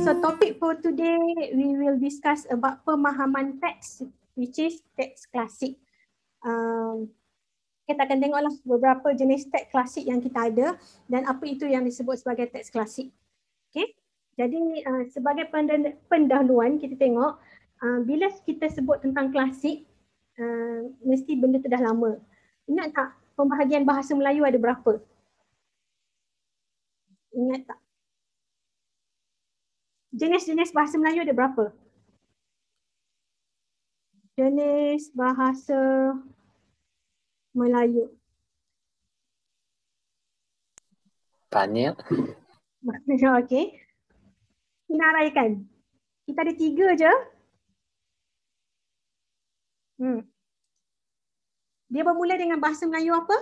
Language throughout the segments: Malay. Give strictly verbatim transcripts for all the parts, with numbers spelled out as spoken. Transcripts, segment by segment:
so topic for today, we will discuss about pemahaman teks, which is teks klasik. Um, kita akan tengoklah beberapa jenis teks klasik yang kita ada dan apa itu yang disebut sebagai teks klasik. Okay? Jadi uh, sebagai pendahuluan kita tengok uh, bila kita sebut tentang klasik, uh, mesti benda tu dah lama. Ingat tak pembahagian bahasa Melayu ada berapa? Ingat tak? Jenis-jenis bahasa Melayu ada berapa? Jenis bahasa Melayu. Banyak. Okey. Nak raikan. Kita ada tiga je. Hmm. Dia bermula dengan bahasa Melayu apa?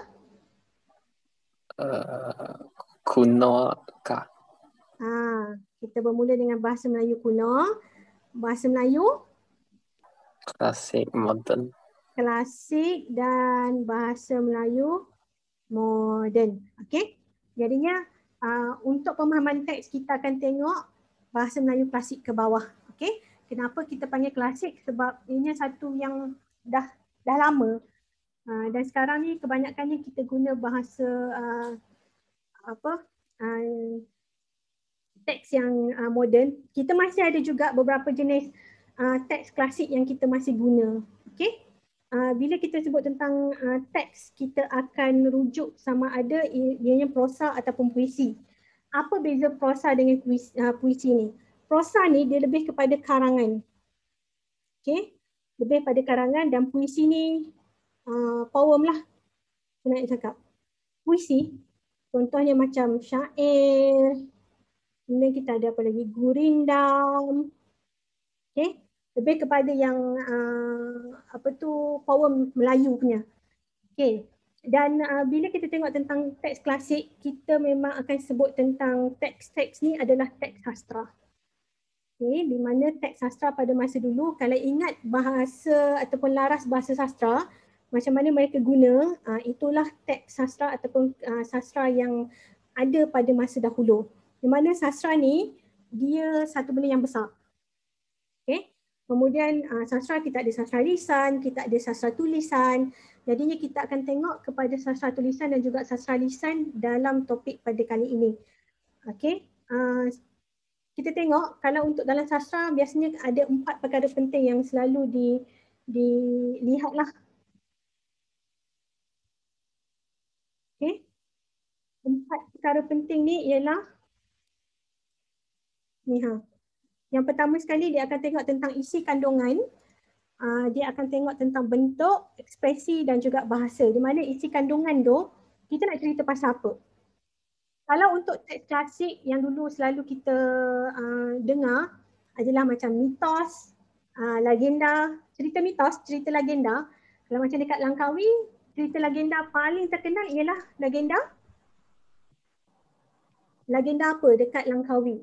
Uh, kuno kah? Ha, kita bermula dengan bahasa Melayu kuno. Bahasa Melayu Klasik, moden. klasik dan bahasa Melayu moden. Okey. Jadinya uh, untuk pemahaman teks kita akan tengok bahasa Melayu klasik ke bawah. Okey. Kenapa kita panggil klasik? Sebab ini satu yang dah dah lama. Uh, dan sekarang ni kebanyakannya kita guna bahasa uh, apa? Uh, teks yang uh, moden. Kita masih ada juga beberapa jenis uh, teks klasik yang kita masih guna. Okey. Uh, bila kita sebut tentang uh, teks, kita akan rujuk sama ada ianya prosa ataupun puisi. Apa beza prosa dengan puisi, uh, puisi ni? Prosa ni dia lebih kepada karangan. Okey. Lebih pada karangan dan puisi ni uh, poem lah. Saya nak cakap. Puisi, contohnya macam syair, kemudian kita ada apa lagi? Gurindam. Okey. Lebih kepada yang uh, apa tu poem Melayu punya. Okey. Dan uh, bila kita tengok tentang teks klasik, kita memang akan sebut tentang teks-teks ni adalah teks sastra. Okey, di mana teks sastra pada masa dulu, kalau ingat bahasa ataupun laras bahasa sastra, macam mana mereka guna, uh, itulah teks sastra ataupun uh, sastra yang ada pada masa dahulu. Di mana sastra ni dia satu benda yang besar. Okey. Kemudian uh, sastra kita ada sastra lisan, kita ada sastra tulisan. Jadinya kita akan tengok kepada sastra tulisan dan juga sastra lisan dalam topik pada kali ini. Okey. Uh, kita tengok kalau untuk dalam sastra biasanya ada empat perkara penting yang selalu di dilihatlah. Okey. Empat perkara penting ni ialah ni ha. Yang pertama sekali dia akan tengok tentang isi kandungan, uh, dia akan tengok tentang bentuk, ekspresi dan juga bahasa. Di mana isi kandungan tu, kita nak cerita pasal apa? Kalau untuk teks klasik yang dulu selalu kita uh, dengar adalah macam mitos, uh, legenda, cerita mitos, cerita legenda. Kalau macam dekat Langkawi, cerita legenda paling terkenal ialah legenda. Legenda apa dekat Langkawi?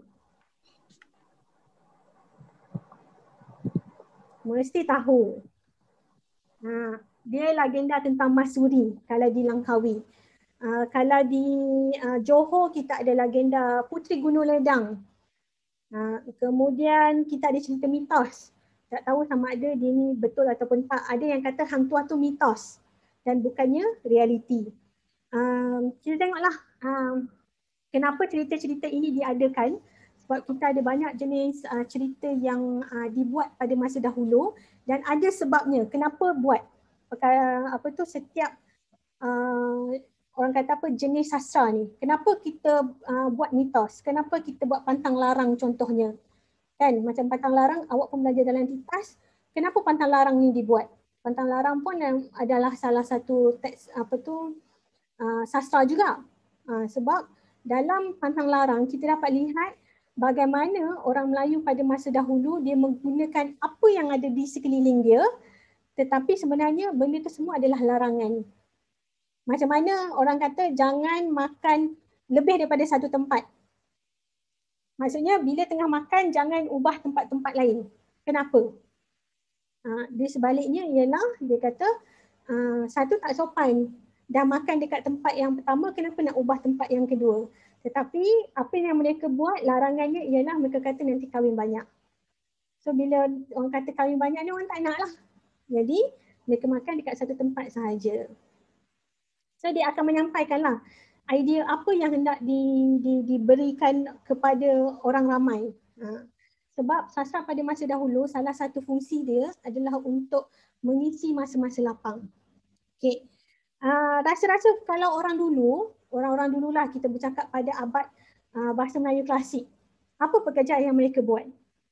Mesti tahu. Ha, dia legenda tentang Masuri kalau di Langkawi. Uh, kalau di uh, Johor kita ada legenda Puteri Gunung Ledang. Uh, kemudian kita ada cerita mitos. Tak tahu sama ada dia ni betul ataupun tak. Ada yang kata hang tua tu mitos dan bukannya realiti. Um, kita tengoklah um, kenapa cerita-cerita ini diadakan. Sebab kita ada banyak jenis uh, cerita yang uh, dibuat pada masa dahulu dan ada sebabnya kenapa buat. Perkara, apa tu setiap uh, orang kata apa jenis sastra ni. Kenapa kita uh, buat mitos? Kenapa kita buat pantang larang contohnya? Kan macam pantang larang awak pun belajar dalam kitas. Kenapa pantang larang ni dibuat? Pantang larang pun yang adalah salah satu teks apa tu uh, sastra juga. Uh, sebab dalam pantang larang kita dapat lihat bagaimana orang Melayu pada masa dahulu dia menggunakan apa yang ada di sekeliling dia, tetapi sebenarnya benda itu semua adalah larangan. Macam mana orang kata jangan makan lebih daripada satu tempat. Maksudnya bila tengah makan jangan ubah tempat-tempat lain. Kenapa? Uh, di sebaliknya ialah dia kata uh, satu tak sopan. Dah makan dekat tempat yang pertama, kenapa nak ubah tempat yang kedua? Tetapi apa yang mereka buat, larangannya ialah mereka kata nanti kahwin banyak. So bila orang kata kahwin banyak ni orang tak nak lah. Jadi mereka makan dekat satu tempat sahaja. So dia akan menyampaikanlah idea apa yang hendak di, di, diberikan kepada orang ramai. Ha. Sebab sastra pada masa dahulu salah satu fungsi dia adalah untuk mengisi masa-masa lapang. Okay. Uh, rasa-rasa kalau orang dulu, orang-orang dululah kita bercakap pada abad uh, bahasa Melayu klasik, apa pekerjaan yang mereka buat?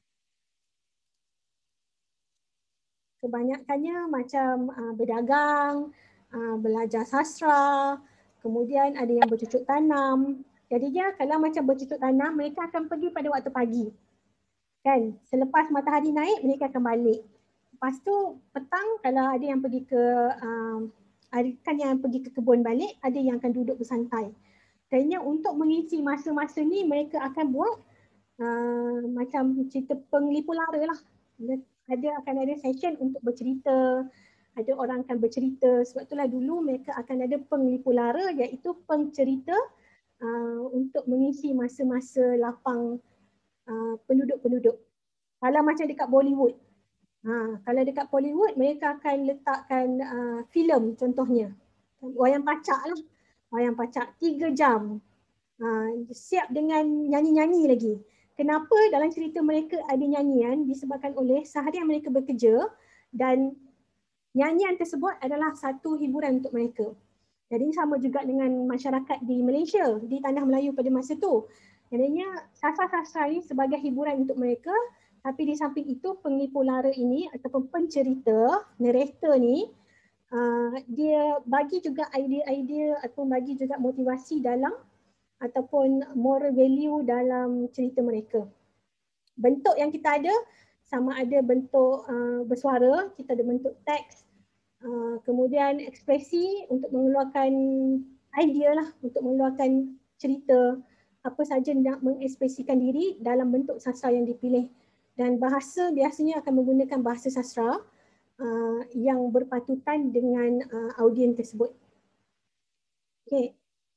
Kebanyakannya macam uh, berdagang, uh, belajar sastra, kemudian ada yang bercucuk tanam. Jadinya kalau macam bercucuk tanam, mereka akan pergi pada waktu pagi. Kan? Selepas matahari naik, mereka akan balik. Lepas tu petang kalau ada yang pergi ke uh, kan yang pergi ke kebun balik, ada yang akan duduk bersantai. Kayaknya untuk mengisi masa-masa ni mereka akan buat uh, macam cerita penglipu lara lah. Ada akan ada session untuk bercerita, ada orang akan bercerita. Sebab itulah dulu mereka akan ada penglipu lara iaitu pencerita uh, untuk mengisi masa-masa lapang uh, penduduk-penduduk. Kalau macam dekat Bollywood, Ha, kalau dekat Bollywood, mereka akan letakkan uh, filem contohnya. Wayang pacak lah. Wayang pacak tiga jam. Uh, siap dengan nyanyi-nyanyi lagi. Kenapa dalam cerita mereka ada nyanyian? Disebabkan oleh seharian mereka bekerja dan nyanyian tersebut adalah satu hiburan untuk mereka. Jadi sama juga dengan masyarakat di Malaysia, di tanah Melayu pada masa tu. Jadinya sastra-sastra ini sebagai hiburan untuk mereka. Tapi di samping itu penglipu lara ini ataupun pencerita, narrator ni, uh, dia bagi juga idea-idea ataupun bagi juga motivasi dalam ataupun moral value dalam cerita mereka. Bentuk yang kita ada, sama ada bentuk uh, bersuara, kita ada bentuk teks, uh, kemudian ekspresi untuk mengeluarkan idea lah, untuk mengeluarkan cerita, apa saja nak mengekspresikan diri dalam bentuk sastra yang dipilih. Dan bahasa biasanya akan menggunakan bahasa sastra uh, yang berpatutan dengan uh, audien tersebut. Okay.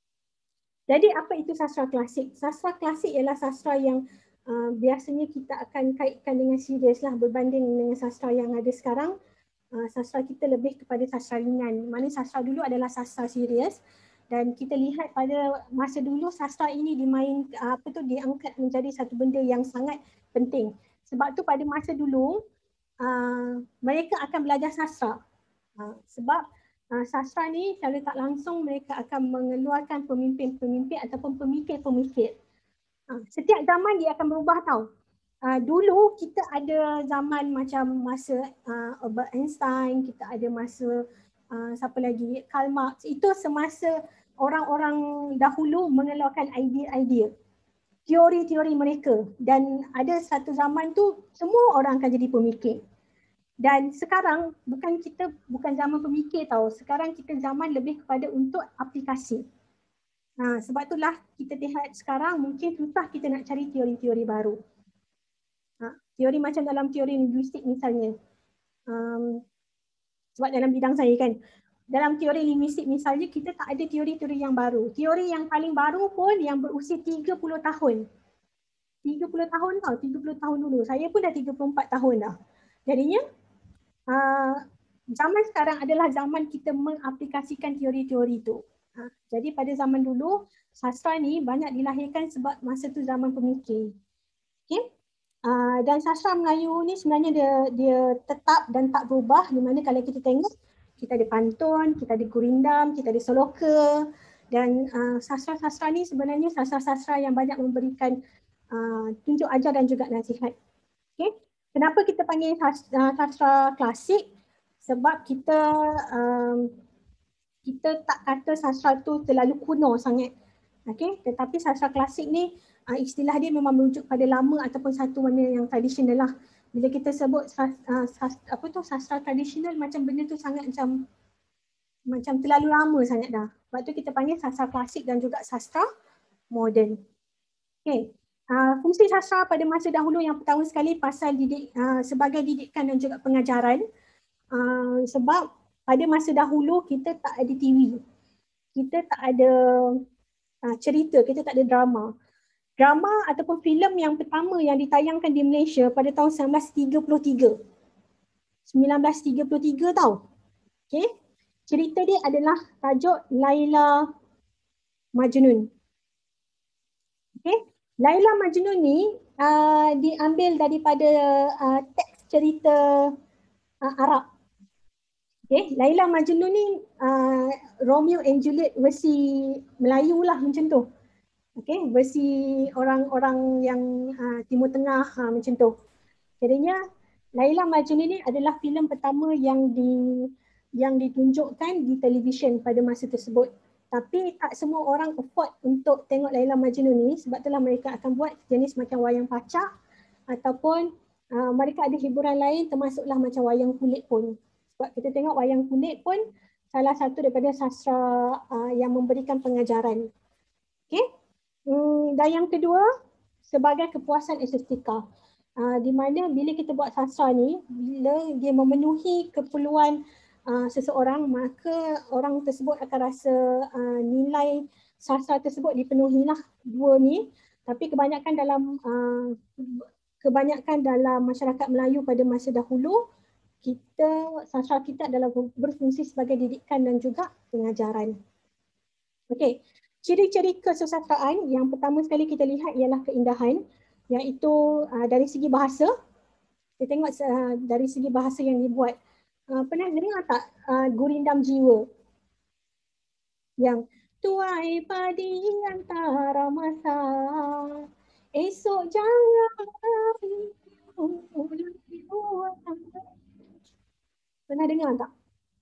Jadi apa itu sastra klasik? Sastra klasik ialah sastra yang uh, biasanya kita akan kaitkan dengan serius lah berbanding dengan sastra yang ada sekarang. Uh, sastra kita lebih kepada sastra ringan. Mana sastra dulu adalah sastra serius. Dan kita lihat pada masa dulu sastra ini dimain apa tu diangkat menjadi satu benda yang sangat penting. Sebab tu pada masa dulu uh, mereka akan belajar sastra. Uh, sebab uh, sastra ni secara tak langsung mereka akan mengeluarkan pemimpin-pemimpin ataupun pemikir-pemikir. Uh, setiap zaman dia akan berubah tau. Uh, dulu kita ada zaman macam masa uh, Albert Einstein, kita ada masa uh, siapa lagi, Karl Marx. Itu semasa orang-orang dahulu mengeluarkan idea-idea, teori-teori mereka, dan ada satu zaman tu semua orang akan jadi pemikir. Dan sekarang bukan kita bukan zaman pemikir tau, sekarang kita zaman lebih kepada untuk aplikasi. Ha, sebab itulah kita lihat sekarang mungkin susah kita nak cari teori-teori baru. Ha, teori macam dalam teori linguistik misalnya, um, sebab dalam bidang saya kan, dalam teori linguistik misalnya kita tak ada teori-teori yang baru. Teori yang paling baru pun yang berusia tiga puluh tahun. tiga puluh tahun tau, tiga puluh tahun dulu. Saya pun dah tiga puluh empat tahun dah. Jadinya uh, zaman sekarang adalah zaman kita mengaplikasikan teori-teori itu. Uh, jadi pada zaman dulu sastra ni banyak dilahirkan sebab masa tu zaman pemikir. Okay? Uh, dan sastra Melayu ni sebenarnya dia dia tetap dan tak berubah, di mana kalau kita tengok kita ada pantun, kita ada gurindam, kita ada soloka, dan uh, sastra-sastra ni sebenarnya sastra-sastra yang banyak memberikan uh, tunjuk ajar dan juga nasihat. Okay? Kenapa kita panggil sastra, sastra klasik? Sebab kita um, kita tak kata sastra tu terlalu kuno sangat. Okay? Tetapi sastra klasik ni uh, istilah dia memang merujuk pada lama ataupun satu mana yang tradisional lah. Bila kita sebut uh, sas, apa tu sastra tradisional, macam benda tu sangat macam macam terlalu lama sangat dah. Sebab tu kita panggil sastra klasik dan juga sastra moden. Okay. Uh, fungsi sastra pada masa dahulu yang pertama sekali pasal didik, uh, sebagai didikan dan juga pengajaran. Uh, sebab pada masa dahulu kita tak ada T V. Kita tak ada uh, cerita, kita tak ada drama. Drama ataupun filem yang pertama yang ditayangkan di Malaysia pada tahun seribu sembilan ratus tiga puluh tiga. seribu sembilan ratus tiga puluh tiga tau. Okay. Cerita dia adalah tajuk Laila Majnun. Okay. Laila Majnun ni uh, diambil daripada uh, teks cerita uh, Arab. Okay. Laila Majnun ni uh, Romeo and Juliet versi Melayu lah macam tu. Okay. Versi orang-orang yang uh, Timur Tengah uh, macam tu. Jadinya Laila Majnun ni adalah filem pertama yang di yang ditunjukkan di televisyen pada masa tersebut. Tapi tak semua orang afford untuk tengok Laila Majnun ni, sebab itulah mereka akan buat jenis macam wayang pacak ataupun uh, mereka ada hiburan lain termasuklah macam wayang kulit pun. Sebab kita tengok wayang kulit pun salah satu daripada sastra uh, yang memberikan pengajaran. Okay. Hmm, dan yang kedua, sebagai kepuasan estetika. Uh, di mana bila kita buat sastra ni, bila dia memenuhi keperluan uh, seseorang, maka orang tersebut akan rasa uh, nilai sastra tersebut dipenuhi lah dua ni. Tapi kebanyakan dalam uh, kebanyakan dalam masyarakat Melayu pada masa dahulu, kita sastra kita adalah berfungsi sebagai didikan dan juga pengajaran. Okey, ciri-ciri kesusastraan yang pertama sekali kita lihat ialah keindahan, iaitu uh, dari segi bahasa. Kita tengok uh, dari segi bahasa yang dibuat. Uh, pernah dengar tak uh, Gurindam Jiwa? Yang tuai padi antara masa, esok jangan ulang dibuat. Pernah dengar tak?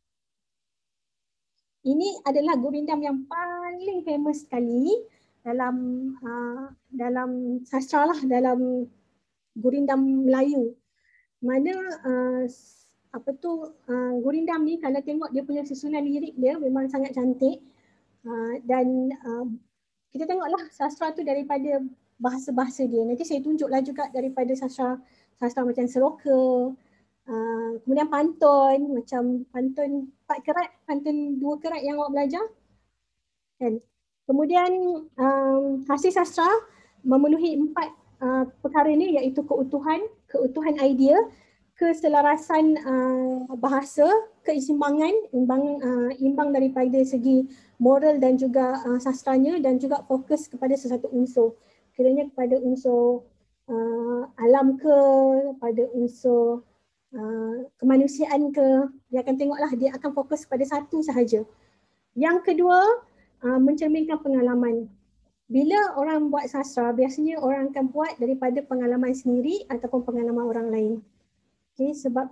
Ini adalah gurindam yang paling famous sekali dalam uh, dalam sastra lah, dalam gurindam Melayu. Mana uh, apa tu uh, gurindam ni kalau tengok dia punya susunan lirik dia memang sangat cantik. Uh, dan uh, kita tengoklah sastra tu daripada bahasa-bahasa dia. Nanti saya tunjuklah juga daripada sastra sastra macam seroka, uh, kemudian pantun, macam pantun empat kerat, pantun dua kerat yang awak belajar. Kan? Kemudian um, hasil sastra memenuhi empat uh, perkara ni, iaitu keutuhan, keutuhan idea, keselarasan uh, bahasa, keseimbangan, imbang, uh, imbang daripada segi moral dan juga uh, sastranya, dan juga fokus kepada sesuatu unsur. Kiranya kepada unsur uh, alam ke, pada unsur uh, kemanusiaan ke, dia akan tengoklah dia akan fokus pada satu sahaja. Yang kedua, uh, mencerminkan pengalaman. Bila orang buat sastra, biasanya orang akan buat daripada pengalaman sendiri ataupun pengalaman orang lain. Okay, sebab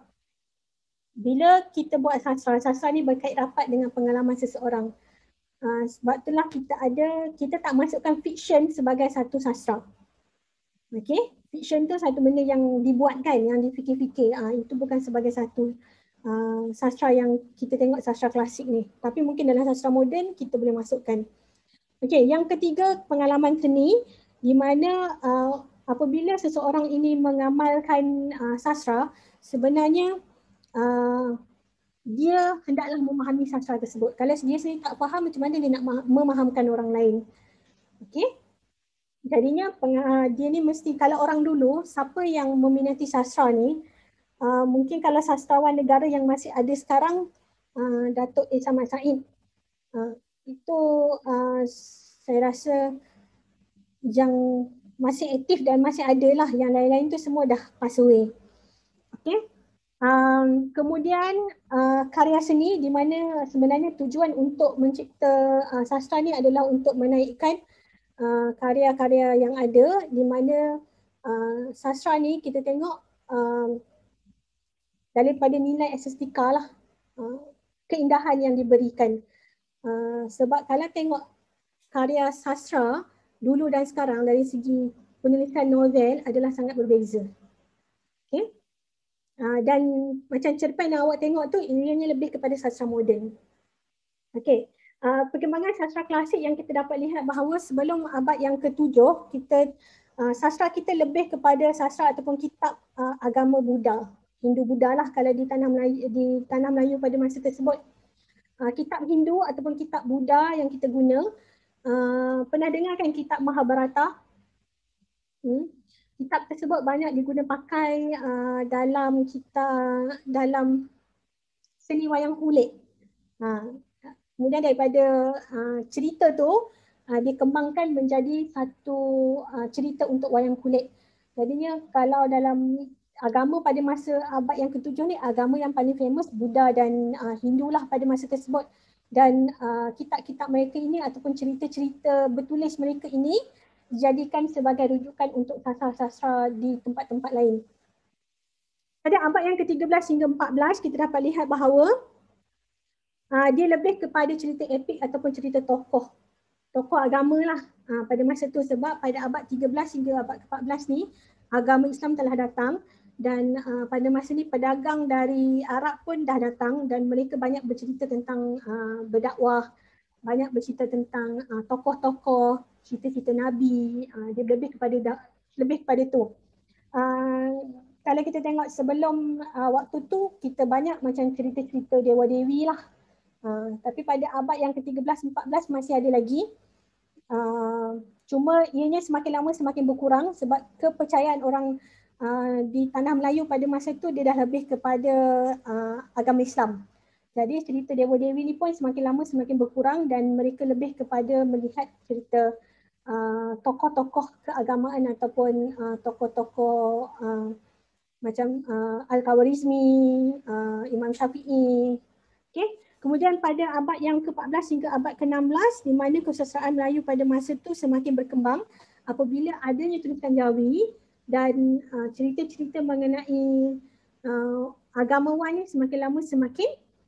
bila kita buat sastra, sastra ni berkait rapat dengan pengalaman seseorang. Uh, sebab itulah kita ada, kita tak masukkan fiction sebagai satu sastra. Okay, fiction tu satu benda yang dibuatkan, yang difikir-fikir. Uh, itu bukan sebagai satu uh, sastra yang kita tengok sastra klasik ni. Tapi mungkin dalam sastra moden kita boleh masukkan. Okay, yang ketiga, pengalaman seni, di mana uh, apabila seseorang ini mengamalkan uh, sastra, sebenarnya uh, dia hendaklah memahami sastra tersebut. Kalau dia sendiri tak faham, macam mana dia nak memahamkan orang lain? Okay. Jadinya uh, dia ni mesti, kalau orang dulu, siapa yang meminati sastra ni, uh, mungkin kalau sastrawan negara yang masih ada sekarang, uh, Datuk A. Samad Said. Uh, itu uh, saya rasa yang masih aktif dan masih ada lah. Yang lain-lain tu semua dah pass away. Okay. Um, kemudian uh, karya seni, di mana sebenarnya tujuan untuk mencipta uh, sastra ni adalah untuk menaikkan uh, karya-karya yang ada, di mana uh, sastra ni kita tengok uh, daripada nilai estetika lah, uh, keindahan yang diberikan. Uh, sebab kalau tengok karya sastra dulu dan sekarang dari segi penulisan novel adalah sangat berbeza. Okay. Uh, dan macam cerpen yang awak tengok tu, ianya lebih kepada sastra moden. Okey, uh, perkembangan sastra klasik yang kita dapat lihat bahawa sebelum abad yang ketujuh, kita uh, sastra kita lebih kepada sastra ataupun kitab uh, agama Buddha, Hindu Buddha lah kalau di tanah Melayu, di tanah Melayu pada masa tersebut. Uh, kitab Hindu ataupun kitab Buddha yang kita guna, uh, pernah dengar kan kitab Mahabharata? Hmm? Kitab tersebut banyak diguna pakai uh, dalam kita dalam seni wayang kulit. Ha. Kemudian daripada uh, cerita tu uh, dikembangkan menjadi satu uh, cerita untuk wayang kulit. Jadinya kalau dalam agama pada masa abad yang ketujuh ni, agama yang paling famous Buddha dan uh, Hindu lah pada masa tersebut. Dan uh, kitab-kitab mereka ini ataupun cerita-cerita bertulis mereka ini dijadikan sebagai rujukan untuk sastra-sastra di tempat-tempat lain. Pada abad yang ke tiga belas hingga empat belas kita dapat lihat bahawa uh, dia lebih kepada cerita epik ataupun cerita tokoh. Tokoh agama lah uh, pada masa tu, sebab pada abad tiga belas hingga abad ke empat belas ni agama Islam telah datang dan uh, pada masa ni pedagang dari Arab pun dah datang dan mereka banyak bercerita tentang uh, berdakwah, banyak bercerita tentang uh, tokoh-tokoh, cerita-cerita Nabi, uh, dia lebih kepada lebih kepada tu. Uh, kalau kita tengok sebelum uh, waktu tu kita banyak macam cerita-cerita dewa-dewi lah. Uh, tapi pada abad yang ke tiga belas empat belas masih ada lagi. Uh, cuma ianya semakin lama semakin berkurang sebab kepercayaan orang uh, di tanah Melayu pada masa tu dia dah lebih kepada uh, agama Islam. Jadi cerita dewa-dewi ni pun semakin lama semakin berkurang dan mereka lebih kepada melihat cerita uh, tokoh-tokoh keagamaan ataupun uh, tokoh-tokoh uh, macam uh, Al-Khawarizmi, uh, Imam Syafi'i. Okay. Kemudian pada abad yang ke empat belas hingga abad ke enam belas di mana kesusastraan Melayu pada masa itu semakin berkembang apabila adanya tulisan Jawi dan uh, cerita-cerita mengenai uh, agamawan ni semakin lama semakin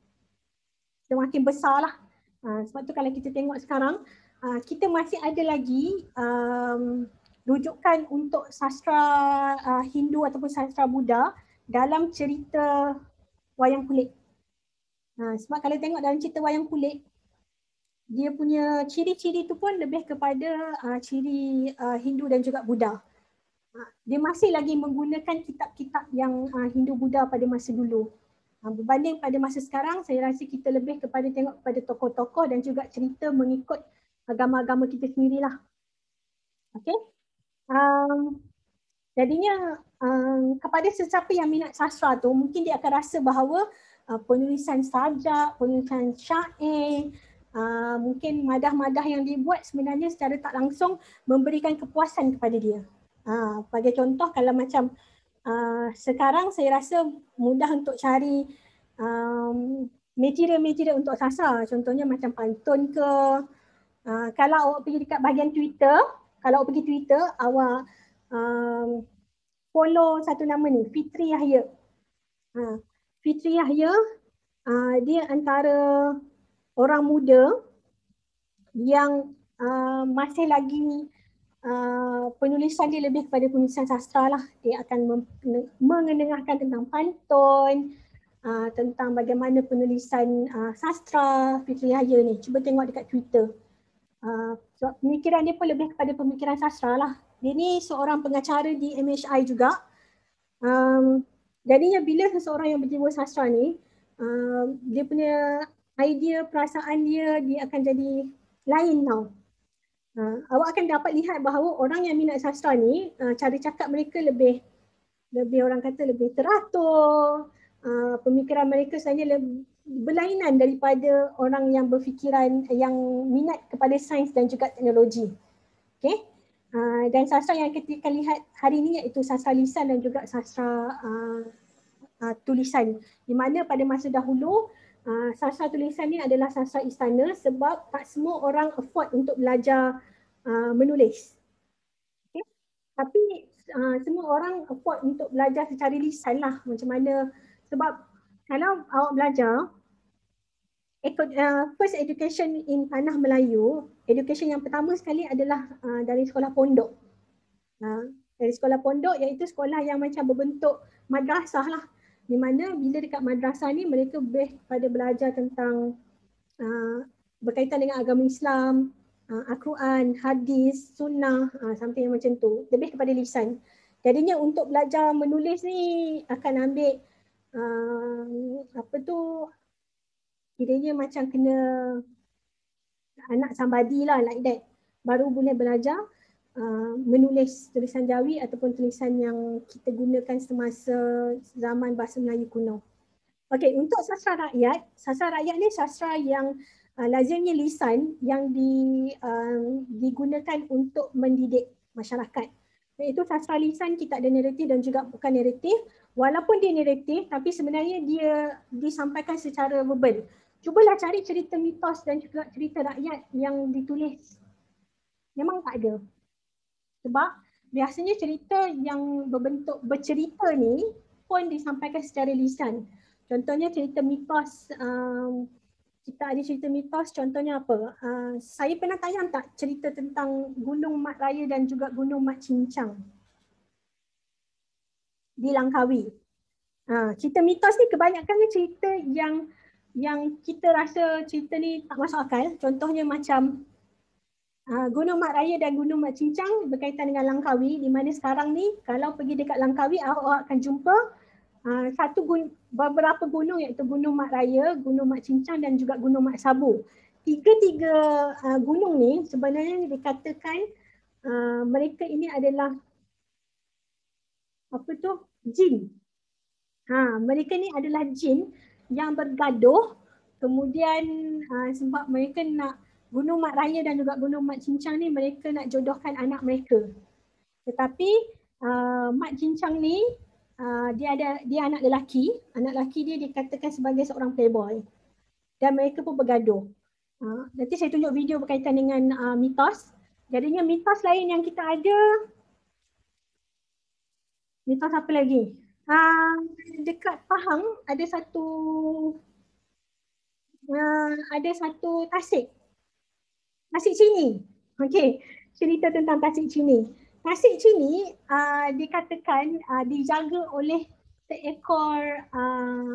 semakin besar lah. Uh, sebab tu kalau kita tengok sekarang uh, kita masih ada lagi um, rujukan untuk sastra uh, Hindu ataupun sastra Buddha dalam cerita wayang kulit. Ha, sebab kalau tengok dalam cerita wayang kulit, dia punya ciri-ciri tu pun lebih kepada uh, ciri uh, Hindu dan juga Buddha. Uh, dia masih lagi menggunakan kitab-kitab yang uh, Hindu Buddha pada masa dulu. Uh, berbanding pada masa sekarang, saya rasa kita lebih kepada tengok kepada tokoh-tokoh dan juga cerita mengikut agama-agama kita sendirilah. Okay. Um, jadinya um, kepada sesiapa yang minat sastra tu, mungkin dia akan rasa bahawa Uh, penulisan sajak, penulisan syair, uh, mungkin madah-madah yang dibuat sebenarnya secara tak langsung memberikan kepuasan kepada dia. Uh, bagi contoh kalau macam uh, sekarang saya rasa mudah untuk cari um, material-material untuk sastra. Contohnya macam pantun ke, uh, kalau awak pergi dekat bahagian Twitter, kalau awak pergi Twitter, awak um, follow satu nama ni, Fitri Yahya. Uh, Fitri Yahya, uh, dia antara orang muda yang uh, masih lagi uh, penulisan dia lebih kepada penulisan sastra lah. Dia akan mengenengahkan tentang pantun, uh, tentang bagaimana penulisan uh, sastra Fitri Yahya ni. Cuba tengok dekat Twitter. Uh, so, pemikiran dia pun lebih kepada pemikiran sastra lah. Dia ni seorang pengacara di M H I juga. Um, Jadinya bila seseorang yang berjiwa sastra ni, uh, dia punya idea, perasaan dia, dia akan jadi lain tau. Uh, awak akan dapat lihat bahawa orang yang minat sastra ni, uh, cara cakap mereka lebih, lebih orang kata lebih teratur, uh, pemikiran mereka sebenarnya lebih berlainan daripada orang yang berfikiran, yang minat kepada sains dan juga teknologi. Okay? Uh, dan sastra yang kita lihat hari ini iaitu sastra lisan dan juga sastra uh, uh, tulisan. Di mana pada masa dahulu uh, sastra tulisan ni adalah sastra istana sebab tak semua orang afford untuk belajar uh, menulis. Okay? Tapi uh, semua orang afford untuk belajar secara lisan lah, macam mana, sebab kalau awak belajar Uh, first education in tanah Melayu, education yang pertama sekali adalah uh, dari sekolah pondok. Uh, dari sekolah pondok iaitu sekolah yang macam berbentuk madrasah lah. Di mana bila dekat madrasah ni mereka lebih pada belajar tentang uh, berkaitan dengan agama Islam, uh, Al-Quran, hadis, sunnah, uh, something yang macam tu. Lebih kepada lisan. Jadinya untuk belajar menulis ni akan ambil uh, apa tu, kiranya macam kena anak somebody lah like that. baru boleh belajar uh, menulis tulisan Jawi ataupun tulisan yang kita gunakan semasa zaman bahasa Melayu kuno. Okey, untuk sastra rakyat, sastra rakyat ni sastra yang uh, lazimnya lisan yang di, uh, digunakan untuk mendidik masyarakat. Iaitu sastra lisan, kita ada naratif dan juga bukan naratif. Walaupun dia naratif, tapi sebenarnya dia disampaikan secara verbal. Cubalah cari cerita mitos dan juga cerita rakyat yang ditulis. Memang tak ada. Sebab biasanya cerita yang berbentuk bercerita ni pun disampaikan secara lisan. Contohnya cerita mitos, um, kita ada cerita mitos, contohnya apa? Uh, saya pernah tayang tak cerita tentang Gunung Mat Raya dan juga Gunung Mat Cincang di Langkawi. Uh, cerita mitos ni kebanyakannya cerita yang yang kita rasa cerita ni tak masuk akal. Contohnya macam uh, Gunung Mat Raya dan Gunung Mat Cincang berkaitan dengan Langkawi, di mana sekarang ni kalau pergi dekat Langkawi awak akan jumpa uh, satu gun beberapa gunung, iaitu Gunung Mat Raya, Gunung Mat Cincang dan juga Gunung Mat Sabu. Tiga-tiga uh, gunung ni sebenarnya dikatakan uh, mereka ini adalah apa tu? Jin. Ha, mereka ni adalah jin yang bergaduh, kemudian uh, sebab mereka nak Gunung Mat Raya dan juga Gunung Mat Cincang ni mereka nak jodohkan anak mereka. Tetapi uh, Mat Cincang ni uh, dia ada dia anak lelaki, anak lelaki dia dikatakan sebagai seorang playboy. Dan mereka pun bergaduh. Uh, nanti saya tunjuk video berkaitan dengan uh, mitos. Jadinya mitos lain yang kita ada, mitos apa lagi? Uh, dekat Pahang ada satu uh, ada satu tasik. Tasik Cini. Okey, cerita tentang tasik Cini. Tasik Cini uh, dikatakan uh, dijaga oleh seekor uh,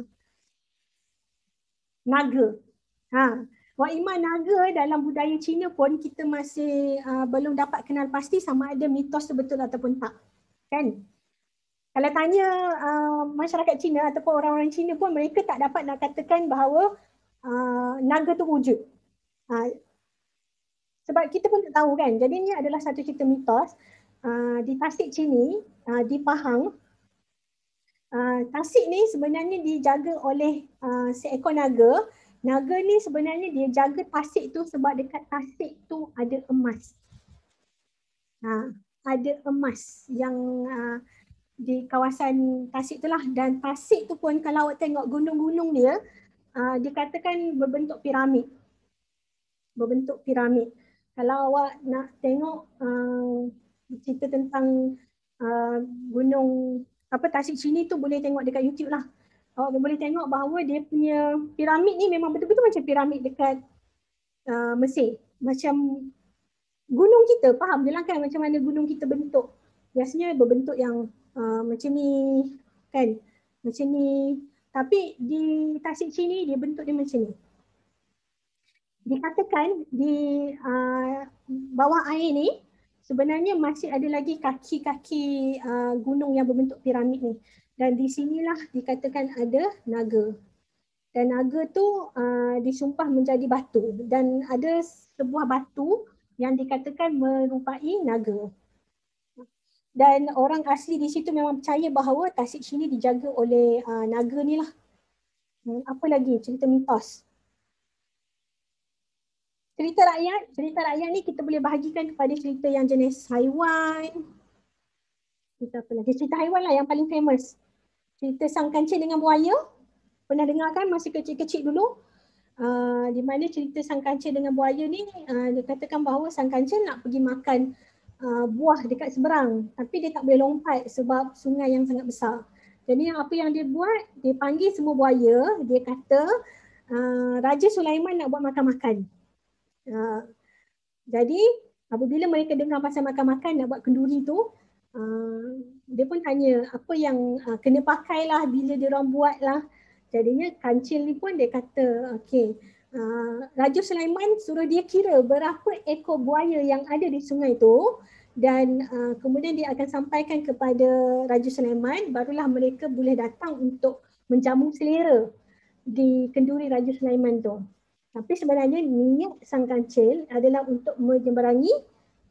naga. Ha, Wak Ima naga dalam budaya Cina pun kita masih uh, belum dapat kenal pasti sama ada mitos tu betul ataupun tak. Kan? Kalau tanya uh, masyarakat Cina ataupun orang-orang Cina pun mereka tak dapat nak katakan bahawa uh, naga tu wujud. Uh, sebab kita pun tak tahu kan. Jadi ni adalah satu cerita mitos uh, di Tasik Cini, uh, di Pahang. Uh, tasik ni sebenarnya dijaga oleh uh, seekor naga. Naga ni sebenarnya dia jaga tasik tu sebab dekat tasik tu ada emas. Ha, ada emas yang uh, di kawasan tasik tu lah. Dan tasik tu pun kalau awak tengok gunung-gunung dia, uh, dikatakan berbentuk piramid. Berbentuk piramid. Kalau awak nak tengok uh, cerita tentang uh, gunung apa Tasik Cini tu boleh tengok dekat YouTube lah. Awak boleh tengok bahawa dia punya piramid ni memang betul-betul macam piramid dekat uh, Mesir. Macam gunung kita, faham je lah kan macam mana gunung kita bentuk. Biasanya berbentuk yang uh, macam ni kan. Macam ni. Tapi di Tasik Cini dia bentuk dia macam ni. Dikatakan di uh, bawah air ni sebenarnya masih ada lagi kaki-kaki uh, gunung yang berbentuk piramid ni. Dan di sinilah dikatakan ada naga. Dan naga tu uh, disumpah menjadi batu. Dan ada sebuah batu yang dikatakan merupai naga. Dan orang asli di situ memang percaya bahawa Tasik Cini dijaga oleh uh, naga ni lah. Hmm, apa lagi cerita mitos? Cerita rakyat, cerita rakyat ni kita boleh bahagikan kepada cerita yang jenis haiwan. Cerita apa lagi? Cerita haiwan lah yang paling famous. Cerita sang kancil dengan buaya. Pernah dengar kan masa kecil-kecil dulu? Uh, di mana cerita sang kancil dengan buaya ni, uh, dia katakan bahawa sang kancil nak pergi makan uh, buah dekat seberang. Tapi dia tak boleh lompat sebab sungai yang sangat besar. Jadi apa yang dia buat, dia panggil semua buaya. Dia kata, uh, Raja Sulaiman nak buat makan-makan. Uh, jadi apabila mereka dengar pasal makan-makan nak buat kenduri tu, uh, dia pun tanya apa yang uh, kena pakai lah bila dia orang buat lah. Jadinya kancil ni pun dia kata okey, uh, Raja Sulaiman suruh dia kira berapa ekor buaya yang ada di sungai tu dan uh, kemudian dia akan sampaikan kepada Raja Sulaiman, barulah mereka boleh datang untuk menjamu selera di kenduri Raja Sulaiman tu. Tapi sebenarnya niat sang kancil adalah untuk menyeberangi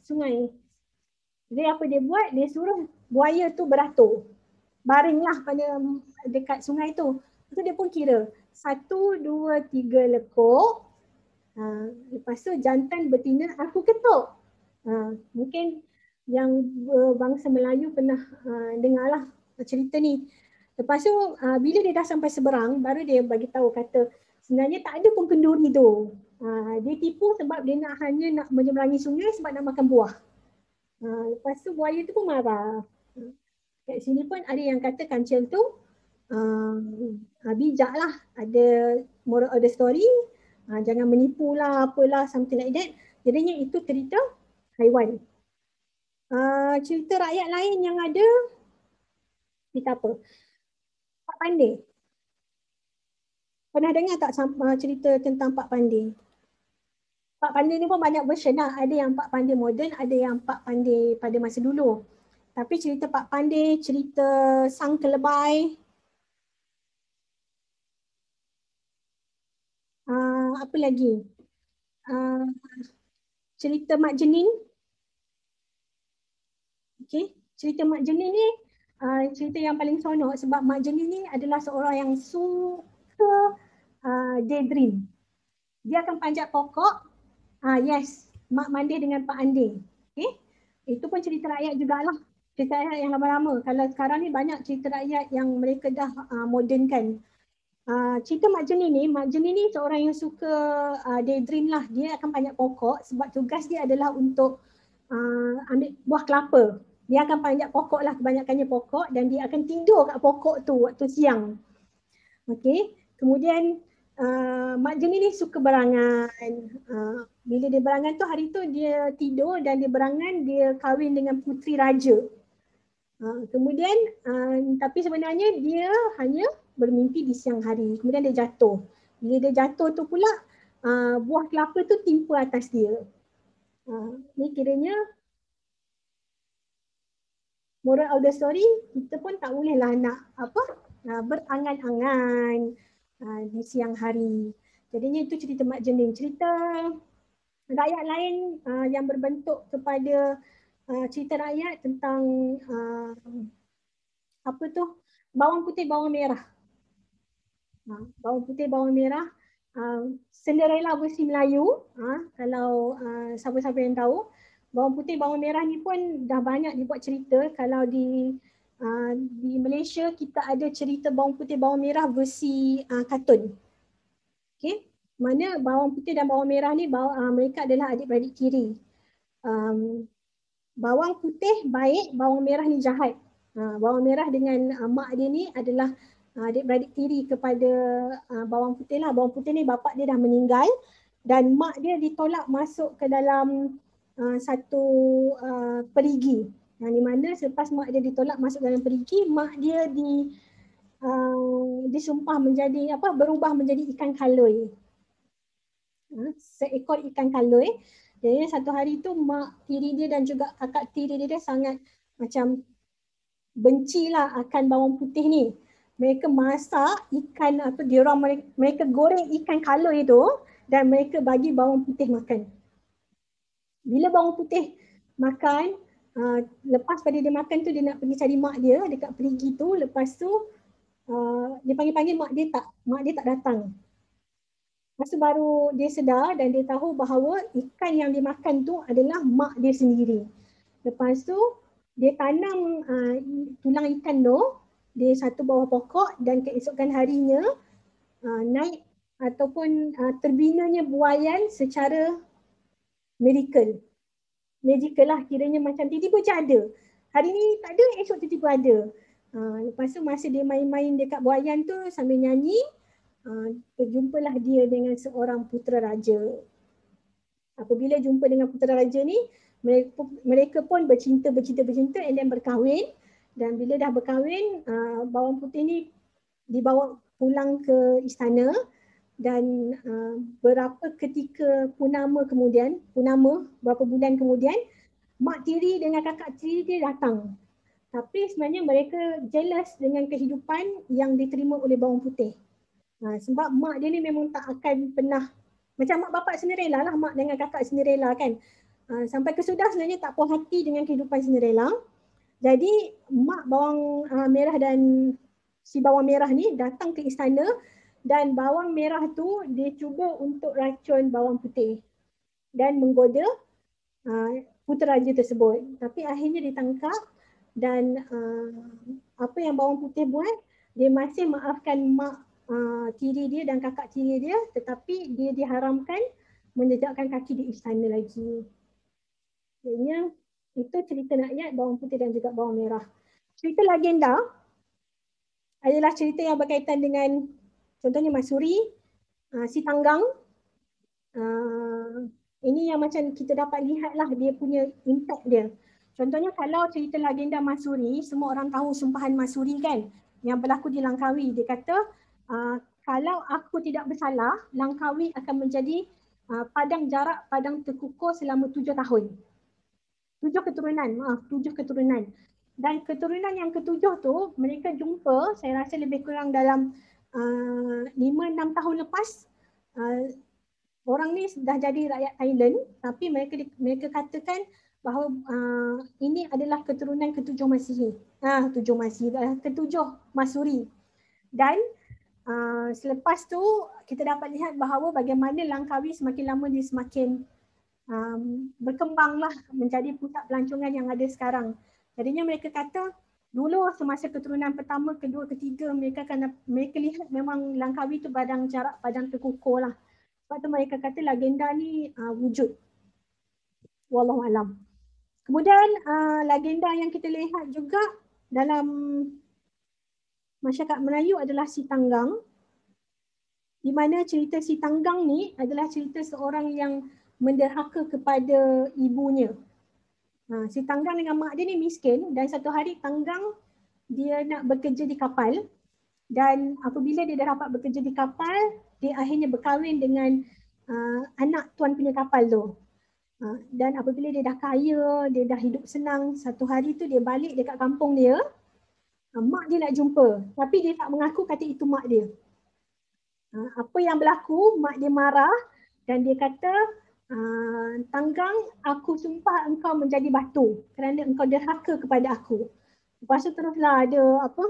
sungai. Jadi apa dia buat? Dia suruh buaya tu beratur. Baringlah pada dekat sungai tu. Lepas tu dia pun kira. Satu, dua, tiga lekuk. Ha, lepas tu jantan betina aku ketuk. Ha, mungkin yang bangsa Melayu pernah uh, dengarlah cerita ni. Lepas tu uh, bila dia dah sampai seberang, baru dia bagi tahu kata sebenarnya tak ada pun kenduri tu. Uh, dia tipu sebab dia nak hanya nak menyeberangi sungai sebab nak makan buah. Uh, lepas tu buaya tu pun marah. Uh, kat sini pun ada yang kata kancil tu uh, uh, bijak lah. Ada moral of the story. Uh, jangan menipu lah, apalah, something like that. Jadinya itu cerita haiwan. Uh, cerita rakyat lain yang ada, cerita apa? Pak Pandai. Pernah dengar tak uh, cerita tentang Pak Pandai? Pak Pandai ni pun banyak version lah. Ada yang Pak Pandai moden, ada yang Pak Pandai pada masa dulu. Tapi cerita Pak Pandai, cerita Sang Kelebai, uh, apa lagi? Uh, cerita Mak Jenin. Okay. Cerita Mak Jenin ni uh, cerita yang paling seronok sebab Mak Jenin ni adalah seorang yang suka uh, daydream. Dia akan panjat pokok. Ah yes, Mak Mandi dengan Pak Andi. Okay. Itu pun cerita rakyat jugalah. Cerita rakyat yang lama-lama. Kalau sekarang ni banyak cerita rakyat yang mereka dah uh, modernkan. Uh, cerita Mak Jenin ni, Mak Jenin ni seorang yang suka uh, daydream lah. Dia akan panjat pokok sebab tugas dia adalah untuk uh, ambil buah kelapa. Dia akan panjat pokok lah, kebanyakannya pokok, dan dia akan tidur kat pokok tu waktu siang. Okay. Kemudian uh, Mak Jenin ni suka berangan. Uh, bila dia berangan tu, hari tu dia tidur dan dia berangan, dia kahwin dengan puteri raja. Uh, kemudian uh, tapi sebenarnya dia hanya bermimpi di siang hari. Kemudian dia jatuh. Bila dia jatuh tu pula uh, buah kelapa tu timpa atas dia. Uh, ni kiranya moral of the story, kita pun tak bolehlah nak apa uh, berangan-angan uh, di siang hari. Jadinya itu cerita Mak Jenin. Cerita rakyat lain uh, yang berbentuk kepada uh, cerita rakyat tentang uh, apa tu, bawang putih, bawang merah. Uh, bawang putih, bawang merah. Uh, Cinderella versi Melayu, uh, kalau uh, siapa-siapa yang tahu. Bawang putih, bawang merah ni pun dah banyak dibuat cerita. Kalau di uh, di Malaysia kita ada cerita bawang putih, bawang merah versi uh, kartun. Okay. Mana bawang putih dan bawang merah ni bawa, uh, mereka adalah adik-beradik tiri. Um, bawang putih baik, bawang merah ni jahat. Uh, bawang merah dengan uh, mak dia ni adalah uh, adik-beradik tiri kepada uh, bawang putih lah. Bawang putih ni bapak dia dah meninggal dan mak dia ditolak masuk ke dalam uh, satu uh, perigi. Yang di mana selepas mak dia ditolak masuk dalam perigi, mak dia di uh, disumpah menjadi apa, berubah menjadi ikan kaloi. Seekor ikan kaloi. Jadi satu hari tu mak tiri dia dan juga kakak tiri dia, dia sangat macam bencilah akan bawang putih ni. Mereka masak ikan apa, dia orang mereka, mereka goreng ikan kaloi tu dan mereka bagi bawang putih makan. Bila bawang putih makan, uh, lepas pada dia makan tu dia nak pergi cari mak dia dekat perigi tu. Lepas tu uh, dia panggil-panggil mak dia tak, mak dia tak datang. Lepas tu baru dia sedar dan dia tahu bahawa ikan yang dimakan tu adalah mak dia sendiri. Lepas tu dia tanam uh, tulang ikan tu di satu bawah pokok dan keesokan harinya uh, naik ataupun uh, terbinanya buaian secara miracle. Magical lah, kiranya macam tiba-tiba je ada. Hari ni tak ada, esok tiba-tiba ada. Uh, lepas tu masa dia main-main dekat buaian tu sambil nyanyi, Uh, berjumpalah dia dengan seorang putera raja. Apabila jumpa dengan putera raja ni, mereka, mereka pun bercinta, bercinta, bercinta and then berkahwin. Dan bila dah berkahwin, uh, bawang putih ni dibawa pulang ke istana dan uh, berapa ketika purnama kemudian, purnama berapa bulan kemudian, mak tiri dengan kakak tiri dia datang. Tapi sebenarnya mereka jealous dengan kehidupan yang diterima oleh bawang putih. Ha, sebab mak dia ni memang tak akan pernah, macam mak bapak Cinderella lah, mak dengan kakak Cinderella kan. Uh, sampai kesudah sebenarnya tak puas hati dengan kehidupan Cinderella. Jadi mak bawang uh, merah dan si bawang merah ni datang ke istana dan bawang merah tu dia cuba untuk racun bawang putih dan menggoda uh, putera raja tersebut. Tapi akhirnya ditangkap dan uh, apa yang bawang putih buat, dia masih maafkan mak uh, tiri dia dan kakak tiri dia, tetapi dia diharamkan menjejakkan kaki di istana lagi. Jadinya itu cerita rakyat bawang putih dan juga bawang merah. Cerita legenda adalah cerita yang berkaitan dengan contohnya Masuri, uh, si Tanggang. Uh, ini yang macam kita dapat lihatlah dia punya impact dia. Contohnya kalau cerita legenda Masuri, semua orang tahu sumpahan Masuri kan, yang berlaku di Langkawi. Dia kata, uh, kalau aku tidak bersalah, Langkawi akan menjadi uh, padang jarak, padang terkukur selama tujuh tahun. Tujuh keturunan, maaf, tujuh keturunan. Dan keturunan yang ketujuh tu, mereka jumpa, saya rasa lebih kurang dalam uh, lima enam tahun lepas. Uh, orang ni dah jadi rakyat Thailand, tapi mereka mereka katakan bahawa uh, ini adalah keturunan ketujuh Masihi. Ah, tujuh Masihi, adalah ketujuh Masuri. Dan uh, selepas tu, kita dapat lihat bahawa bagaimana Langkawi semakin lama dia semakin Um, berkembanglah menjadi pusat pelancongan yang ada sekarang. Jadinya mereka kata dulu semasa keturunan pertama, kedua, ketiga, mereka akan mereka lihat memang Langkawi tu padang jarak, padang terkukur lah. Sebab tu mereka kata legenda ni uh, wujud. Wallahualam. Kemudian uh, legenda yang kita lihat juga dalam masyarakat Melayu adalah si Tanggang. Di mana cerita si Tanggang ni adalah cerita seorang yang menderhaka kepada ibunya. Ha, si Tanggang dengan mak dia ni miskin dan satu hari Tanggang dia nak bekerja di kapal dan apabila dia dah dapat bekerja di kapal, dia akhirnya berkahwin dengan uh, anak tuan punya kapal tu. Ha, dan apabila dia dah kaya, dia dah hidup senang, satu hari tu dia balik dekat kampung dia, uh, mak dia nak jumpa tapi dia tak mengaku kata itu mak dia. Ha, apa yang berlaku, mak dia marah dan dia kata, Uh, Tanggang, aku sumpah engkau menjadi batu kerana engkau derhaka kepada aku. Lepas tu teruslah ada apa